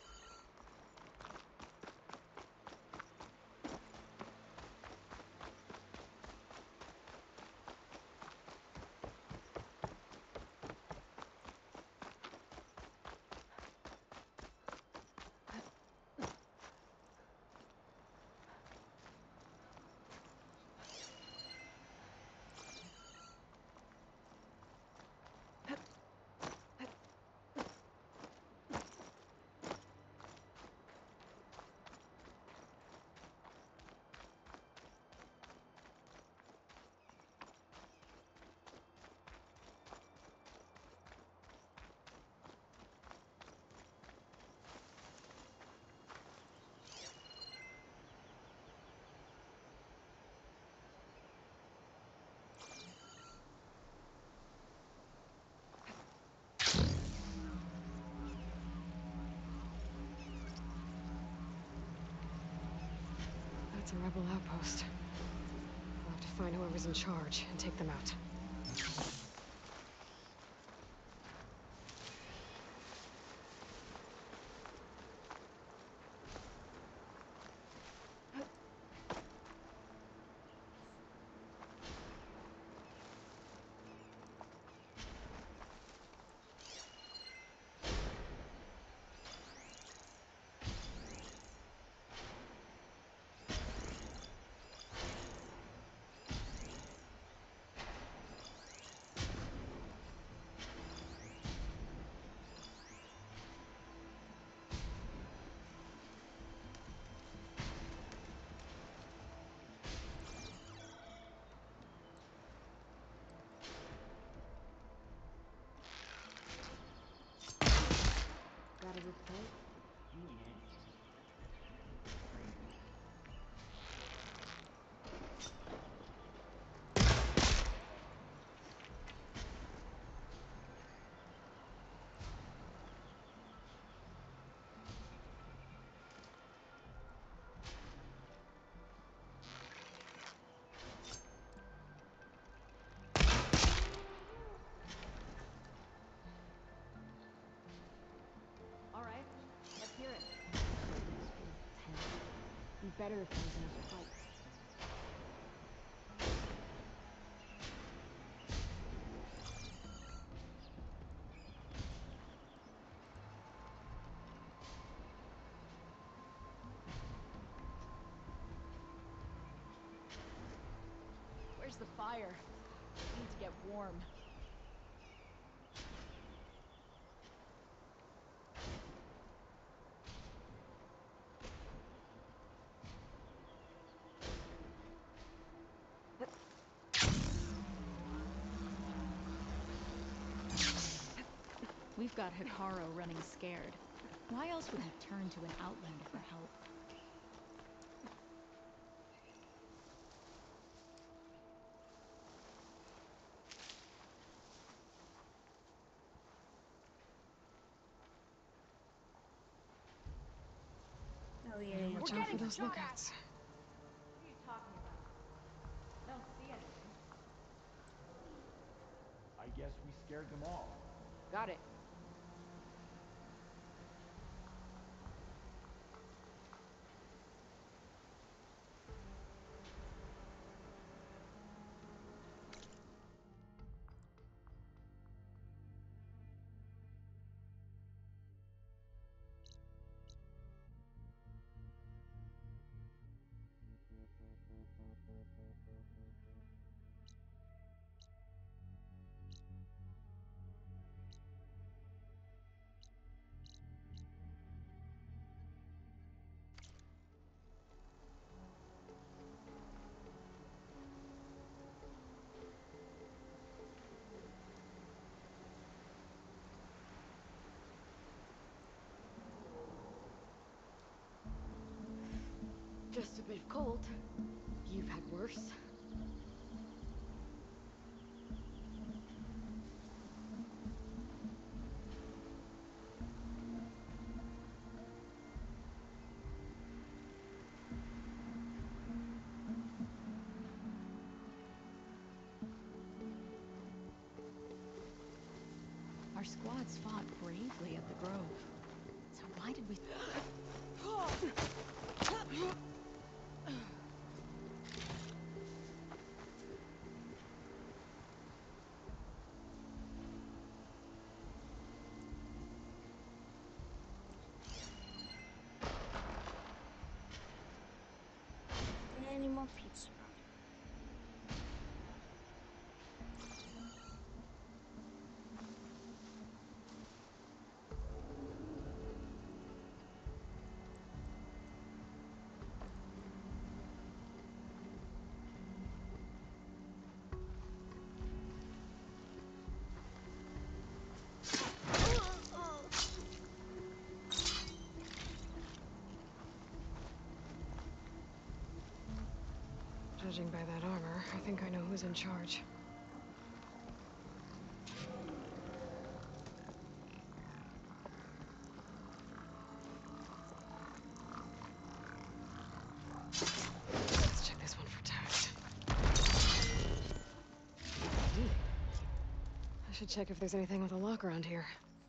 That's a rebel outpost. We'll have to find whoever's in charge and take them out. Got a report? All right, let's hear it. Be better if there was another fight. Where's the fire? I need to get warm. We've got Hikaru running scared. Why else would he turn to an outlander for help? Oh yeah. Watch out for those lookouts. What are you talking about? I don't see anything. I guess we scared them all. Got it. bit of cold. You've had worse. Our squads fought bravely at the Grove. So why did we... Any more pizza? Judging by that armor, I think I know who's in charge. Let's check this one for tags. Hmm. I should check if there's anything with a lock around here.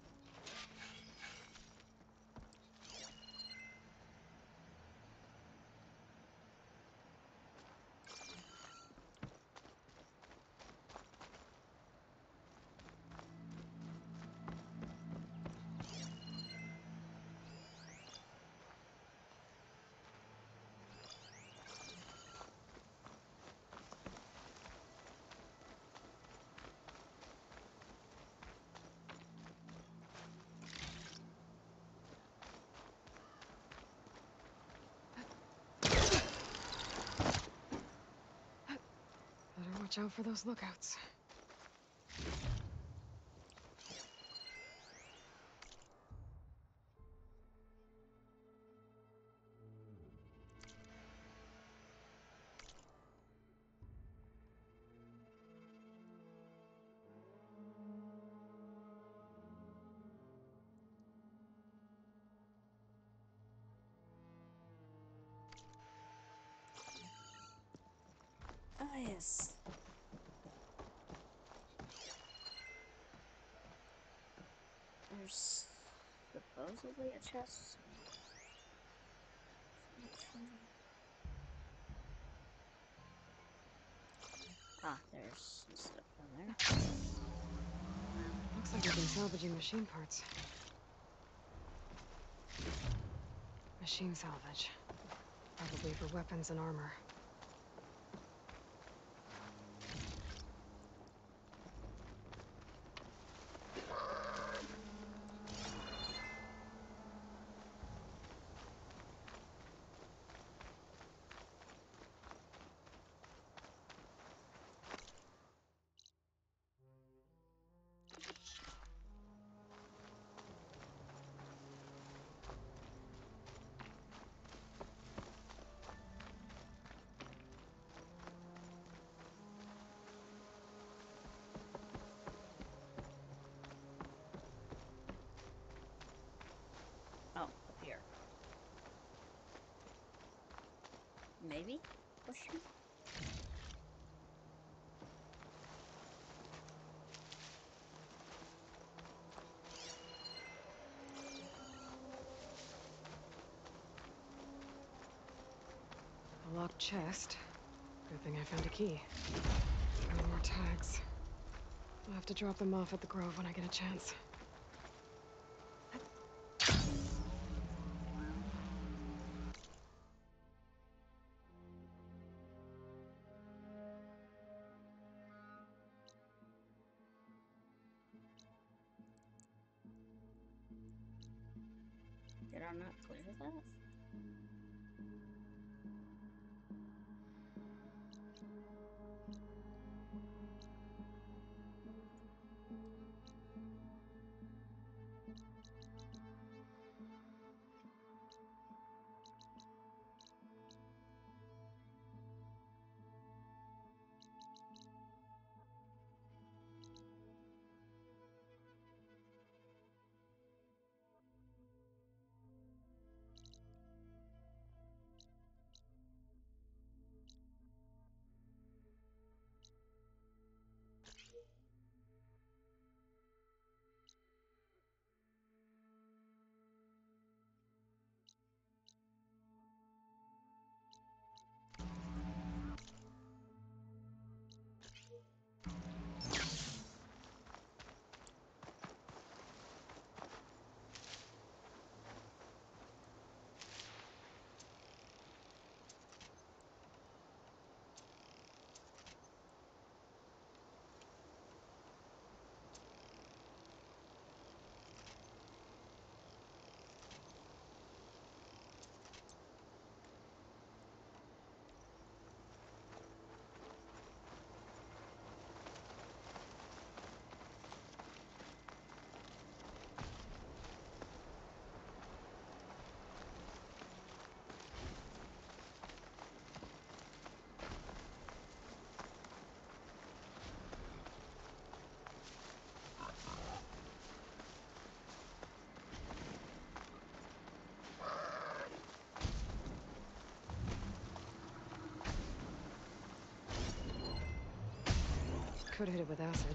Better watch out for those lookouts. Ah, yes. There's supposedly a chest. Ah, there's some stuff down there. Looks like we've been salvaging machine parts. Machine salvage. Probably for weapons and armor. Oh, up here. Maybe? Question? A locked chest. Good thing I found a key. No more tags. I'll have to drop them off at the Grove when I get a chance. Did I not clear that? Could hit it with acid.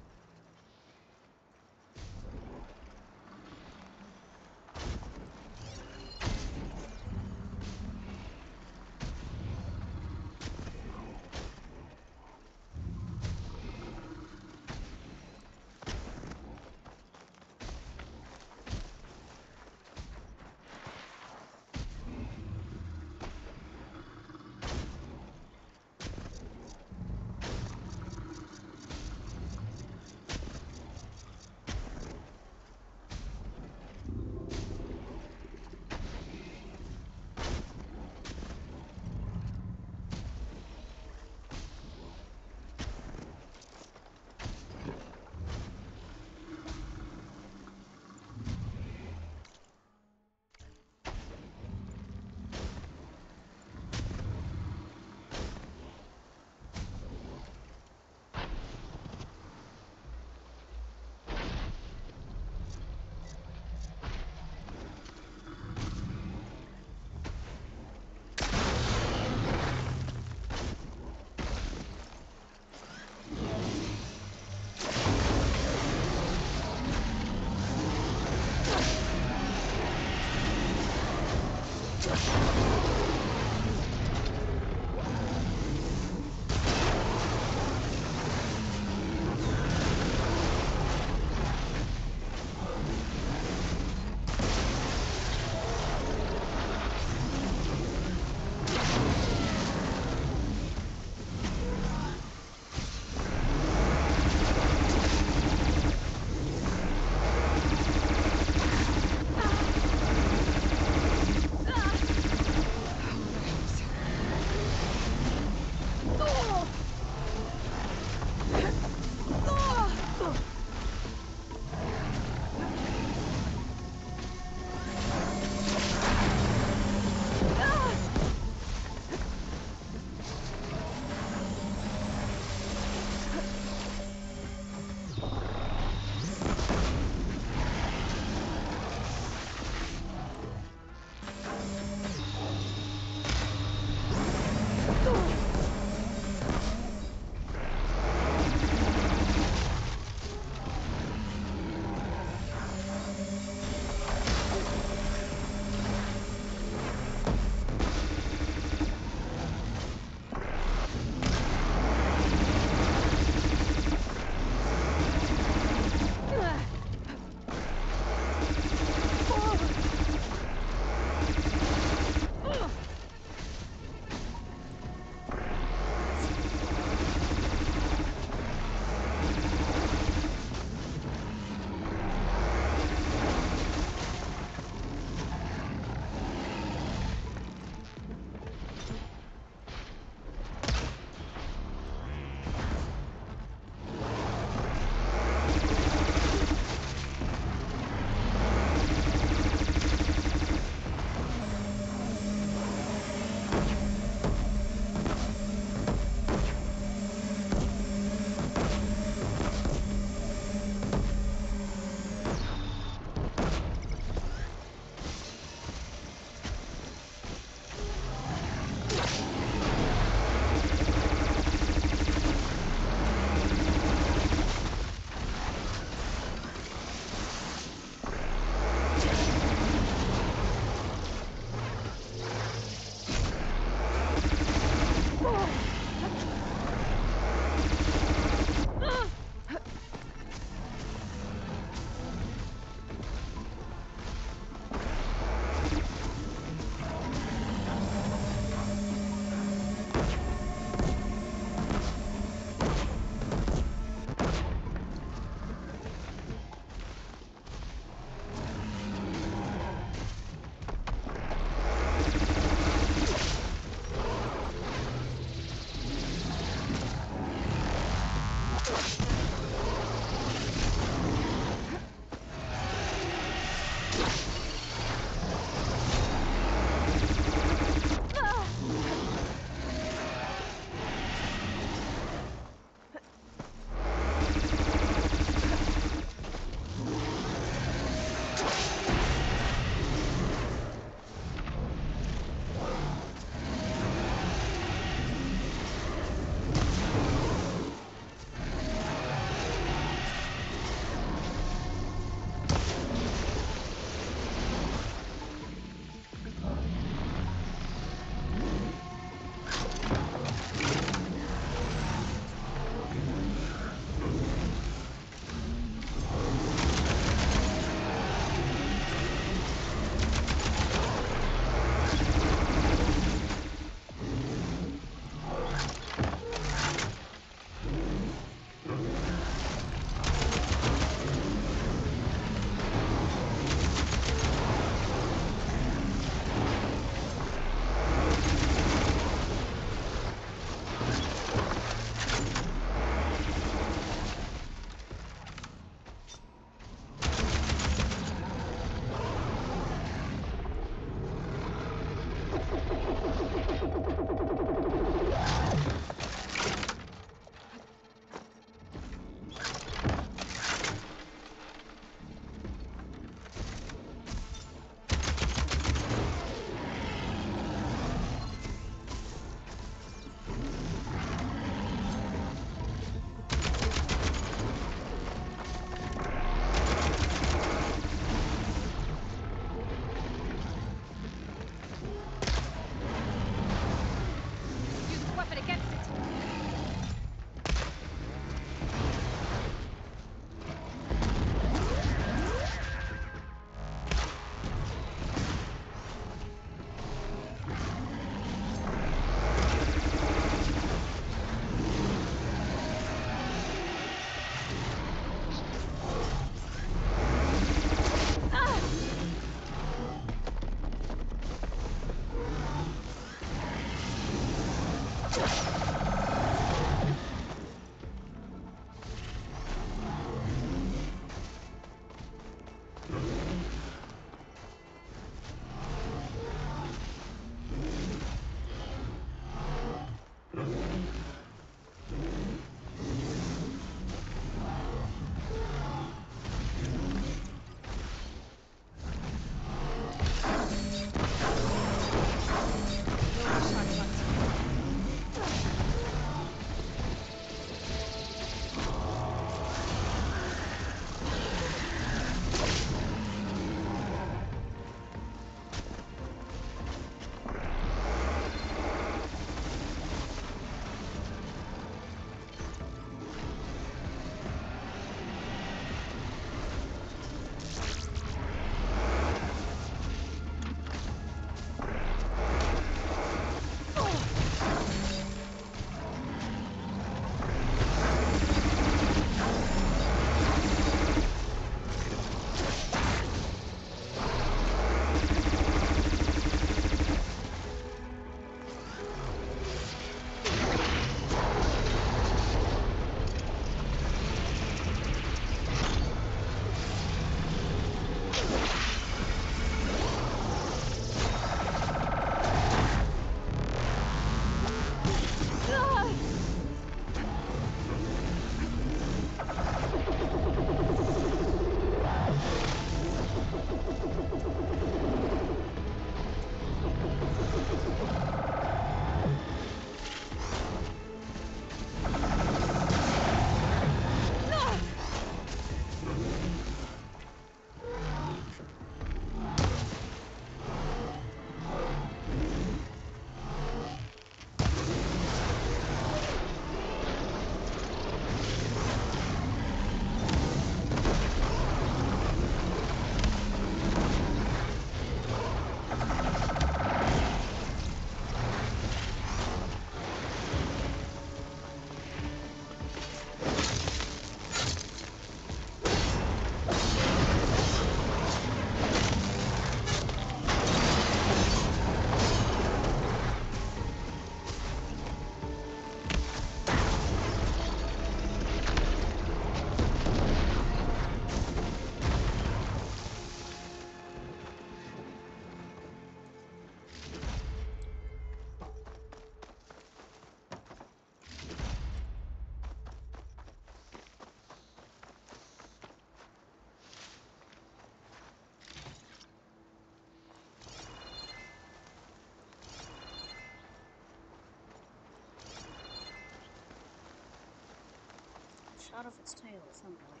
Shot off its tail at some point.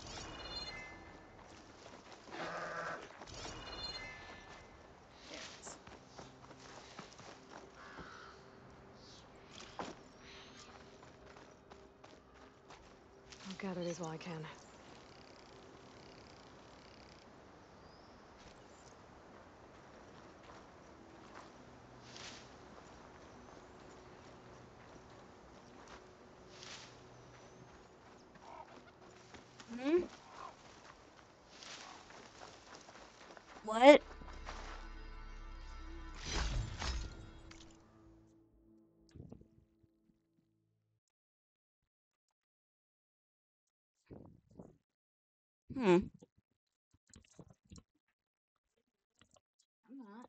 There it is. I'll gather these while I can. Hmm? What? Hmm. I'm not.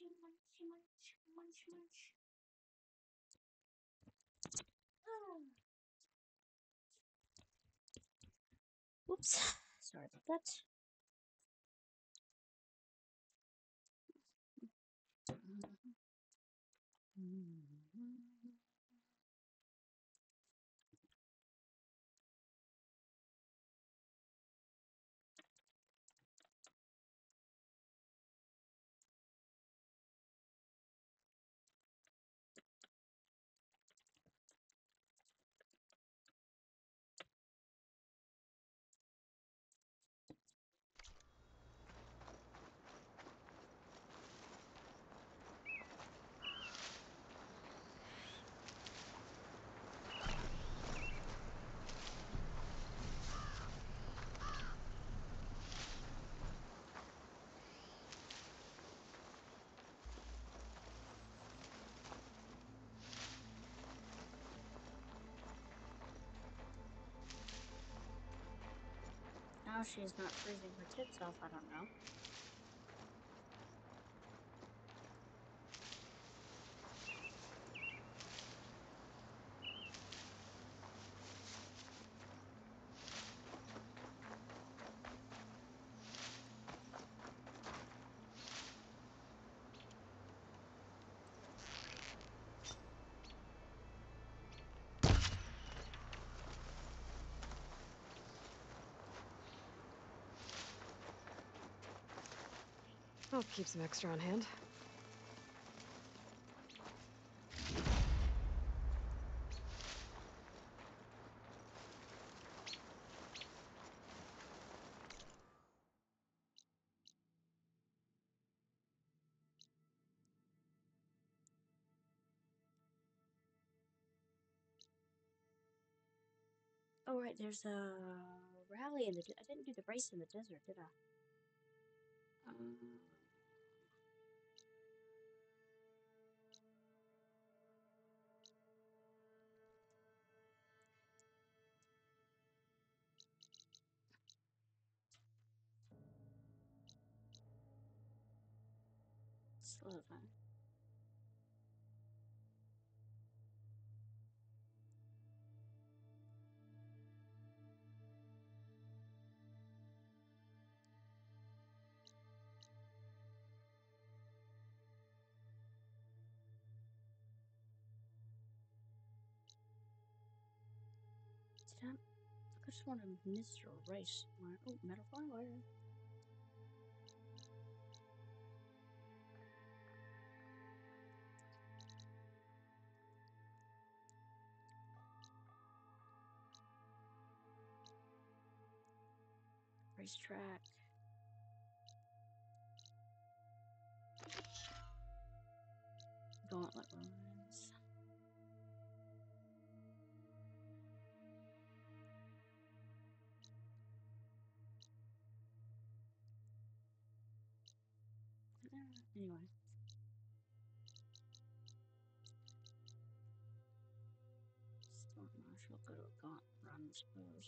munchy, munch, munch, munch. Ah. Whoops. Sorry about that. Now she's not freezing her tits off, I don't know. I'll keep some extra on hand. Oh, right, there's a rally in the... I didn't do the race in the desert, did I? Um... Slow down. Did I? I just want to miss your race. Oh, metal firewire. Racetrack. Gauntlet runs. Anyway. Storm Marshal, go to a gauntlet run, I suppose.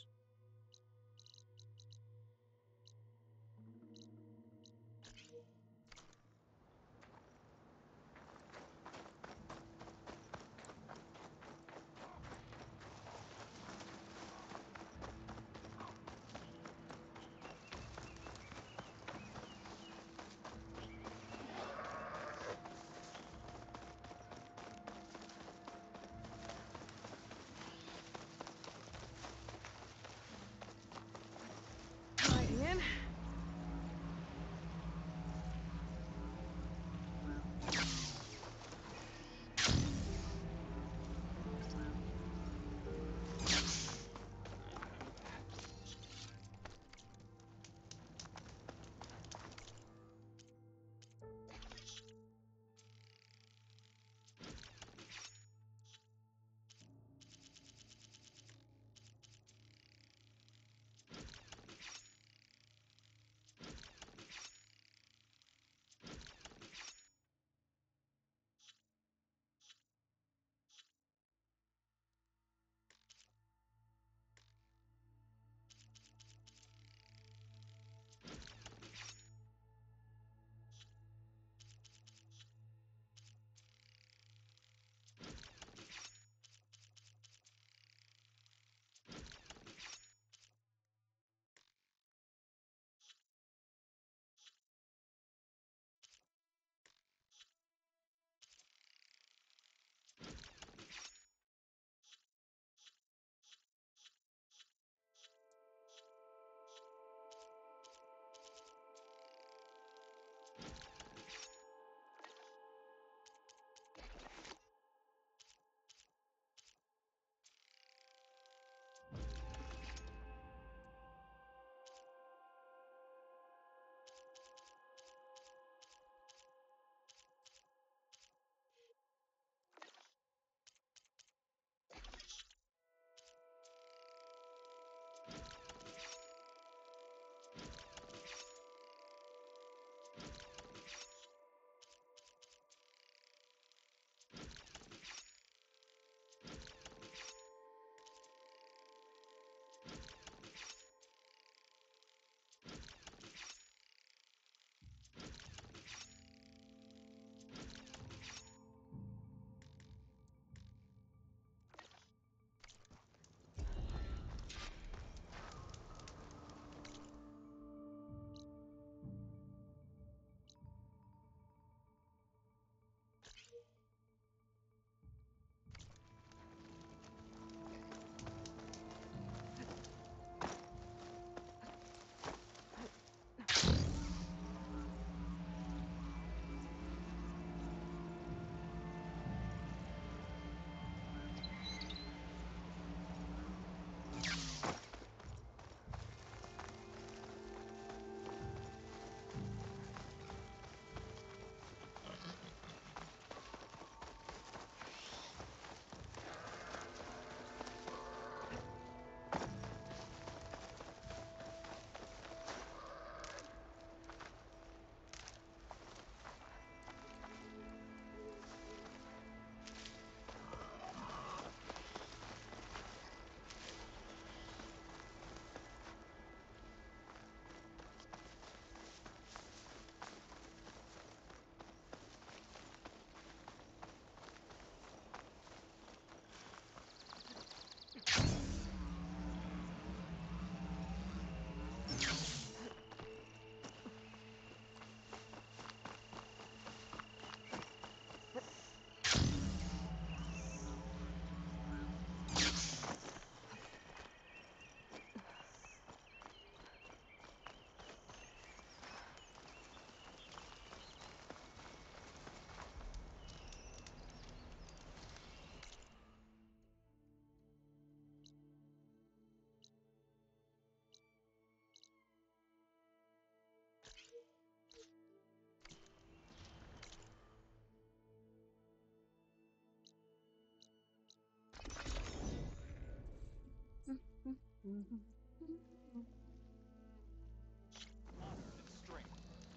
Honor and strength.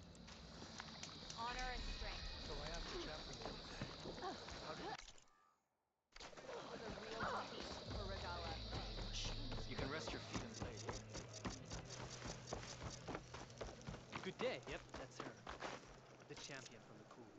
Honor and strength. So I asked the champion the other day, how did This was a real defeat for Regala. you can rest your feet and play it here. Good day. Yep, that's her. The champion from the Cool.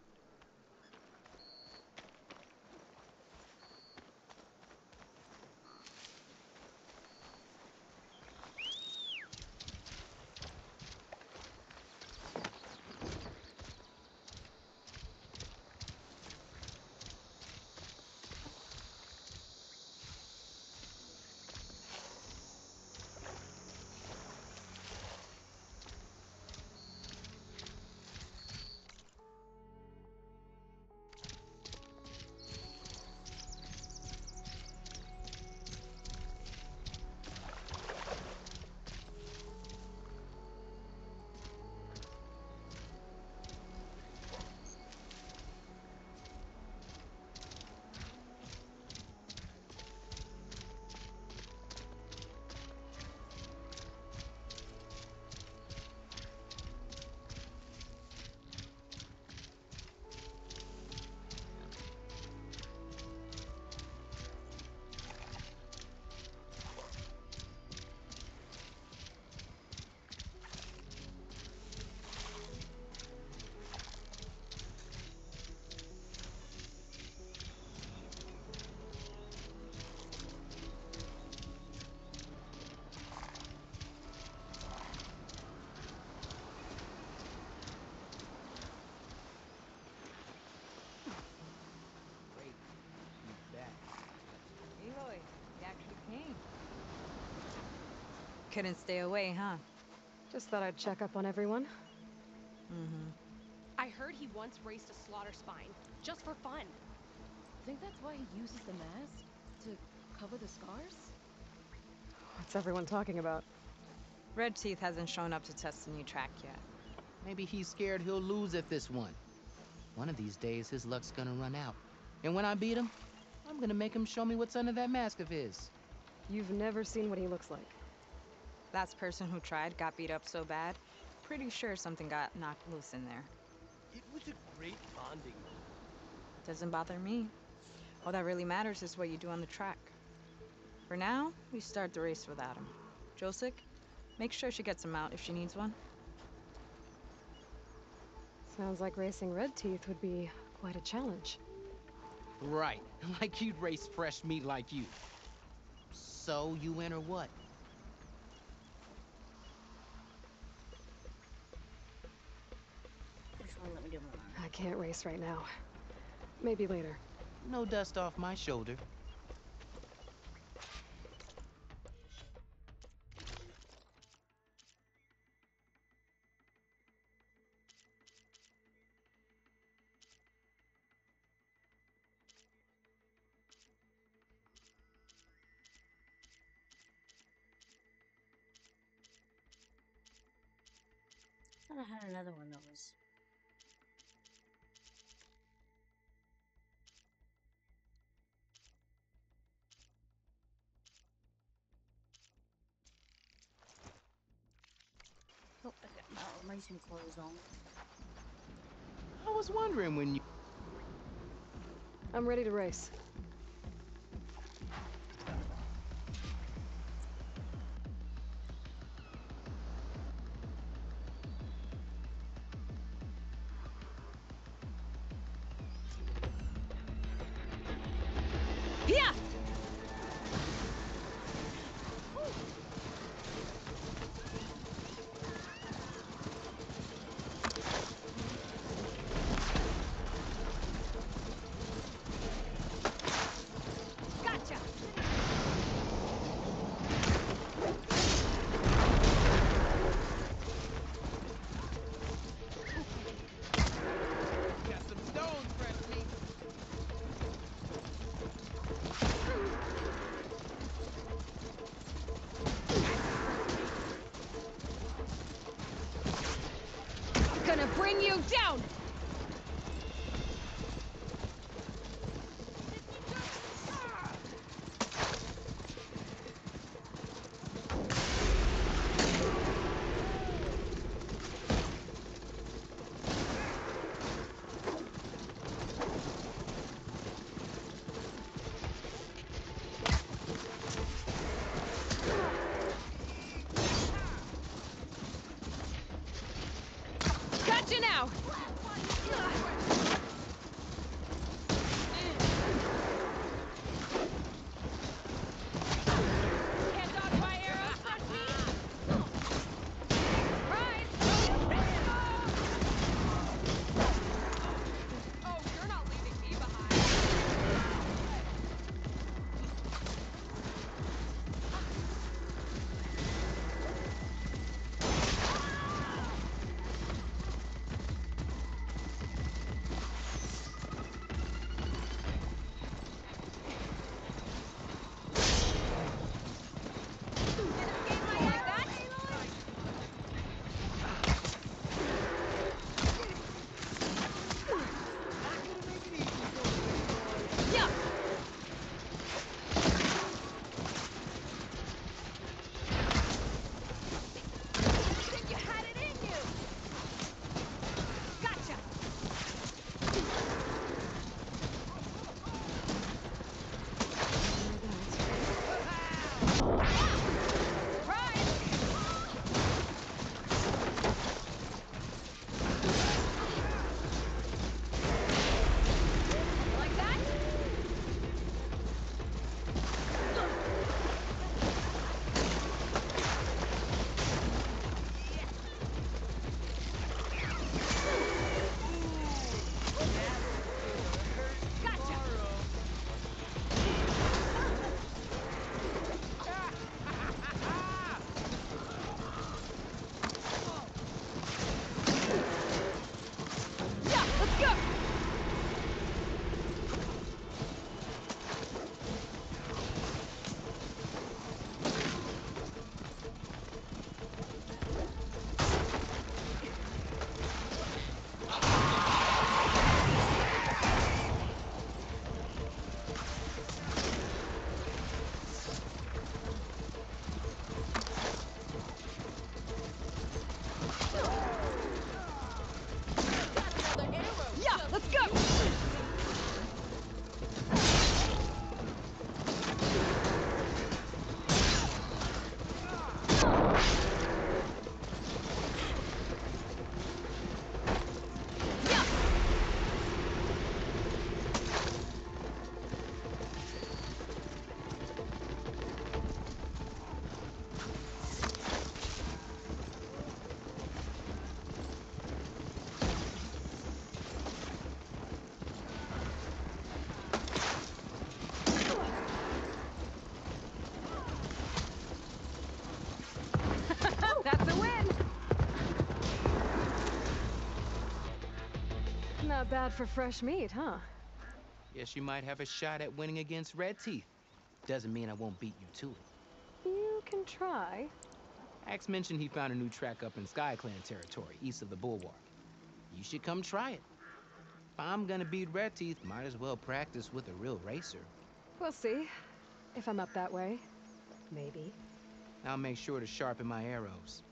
Aloy, you actually came. Couldn't stay away, huh? Just thought I'd check up on everyone. Mm-hmm. I heard he once raced a slaughter spine, just for fun. Think that's why he uses the mask? To cover the scars? What's everyone talking about? Red Teeth hasn't shown up to test the new track yet. Maybe he's scared he'll lose at this one. One of these days, his luck's gonna run out. And when I beat him, I'm gonna make him show me what's under that mask of his. You've never seen what he looks like. Last person who tried got beat up so bad. Pretty sure something got knocked loose in there. It was a great bonding moment. Doesn't bother me. All that really matters is what you do on the track. For now, we start the race without him. Josik, make sure she gets him out if she needs one. Sounds like racing Red Teeth would be quite a challenge. Right, like you'd race fresh meat like you. So, you win or what? I can't race right now. Maybe later. No dust off my shoulder. I thought I had another one that was. Oh, I got my racing clothes on. I was wondering when you... I'm ready to race. Yeah! Gotcha! Got some stones, fresh meat. I'm gonna bring you down! bad for fresh meat, huh? Guess you might have a shot at winning against Red Teeth. Doesn't mean I won't beat you to it. You can try. Axe mentioned he found a new track up in SkyClan territory, east of the Bulwark. You should come try it. If I'm gonna beat Red Teeth, might as well practice with a real racer. We'll see. If I'm up that way. Maybe. I'll make sure to sharpen my arrows.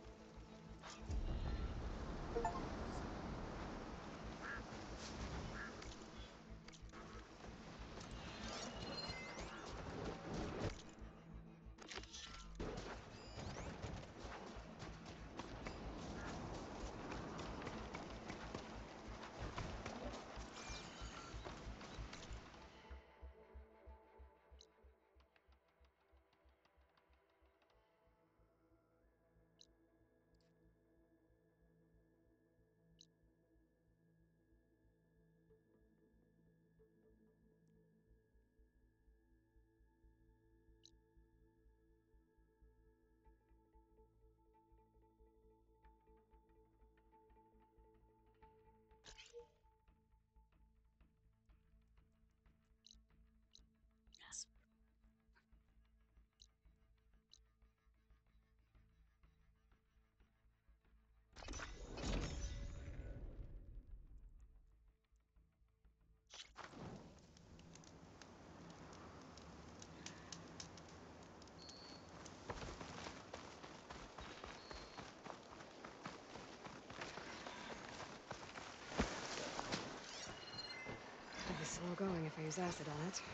Yes. It'll be slow going if I use acid on it.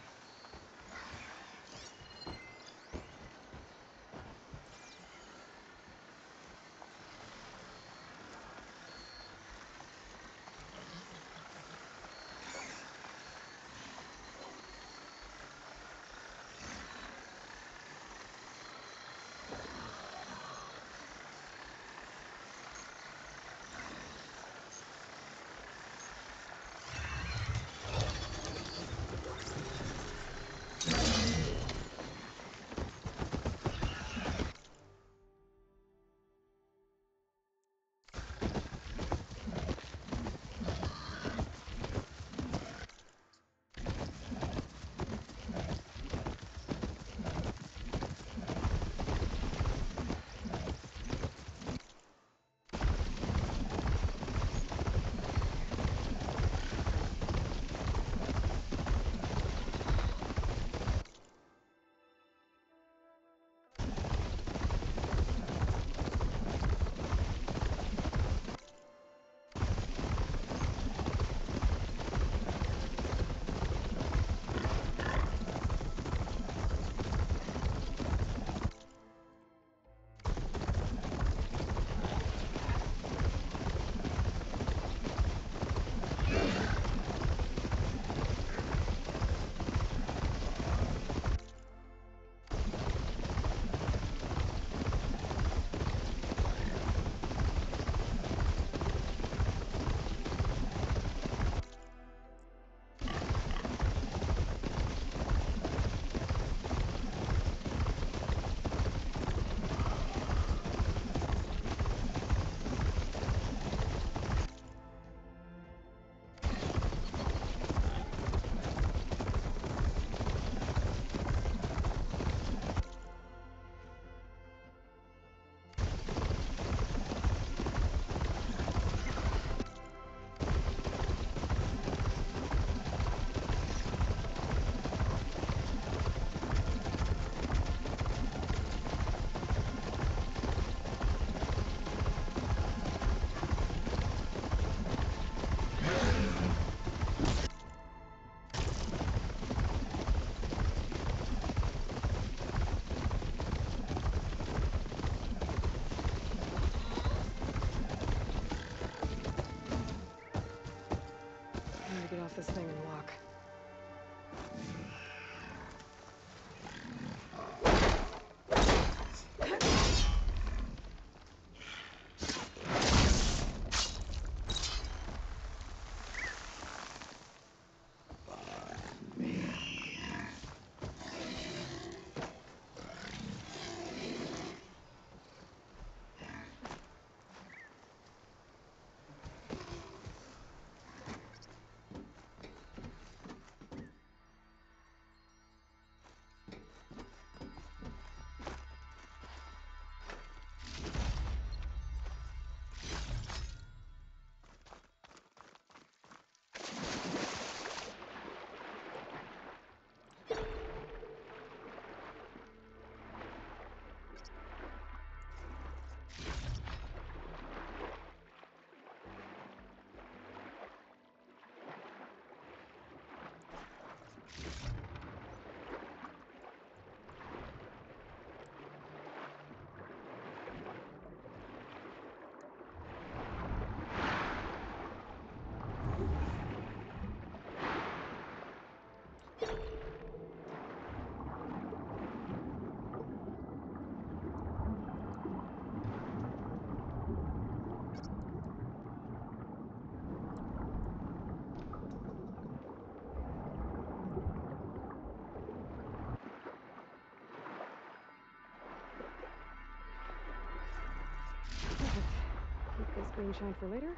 screenshot for later.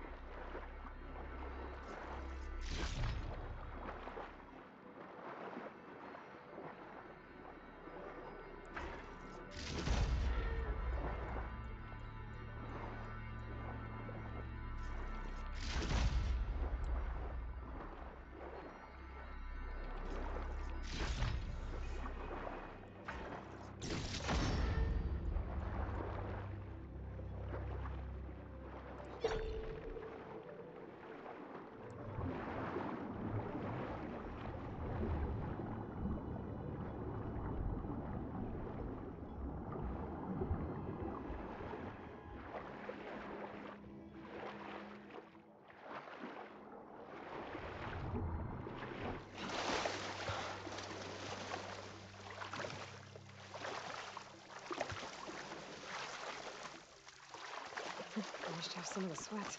Managed to have some of the sweat.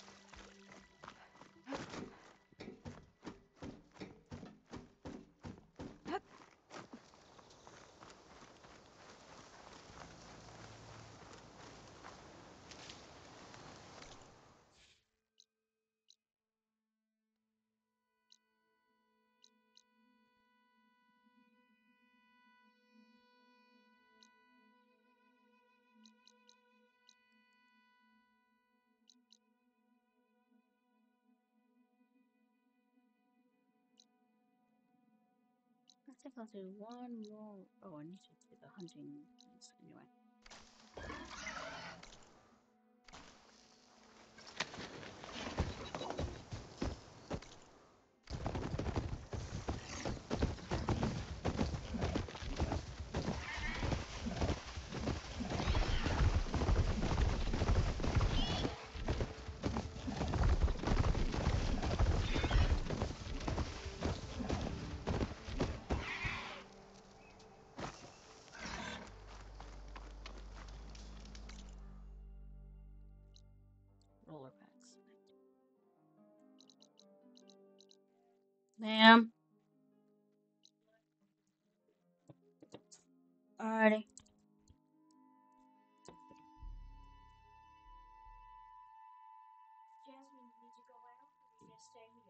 I think I'll do one more. Oh, I need to do the hunting things anyway. Roller packs. Ma'am. Alrighty. Jasmine, you need to go out or you just stay here?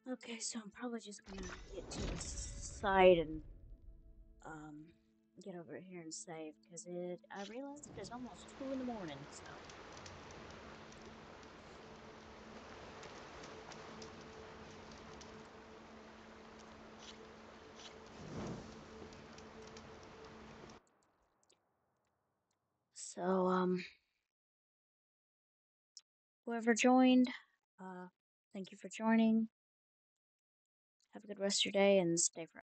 Okay, so I'm probably just gonna get to the site and um get over here and save because it. I realized it's almost two in the morning, so. So um, whoever joined, uh, thank you for joining. Have a good rest of your day and stay fresh.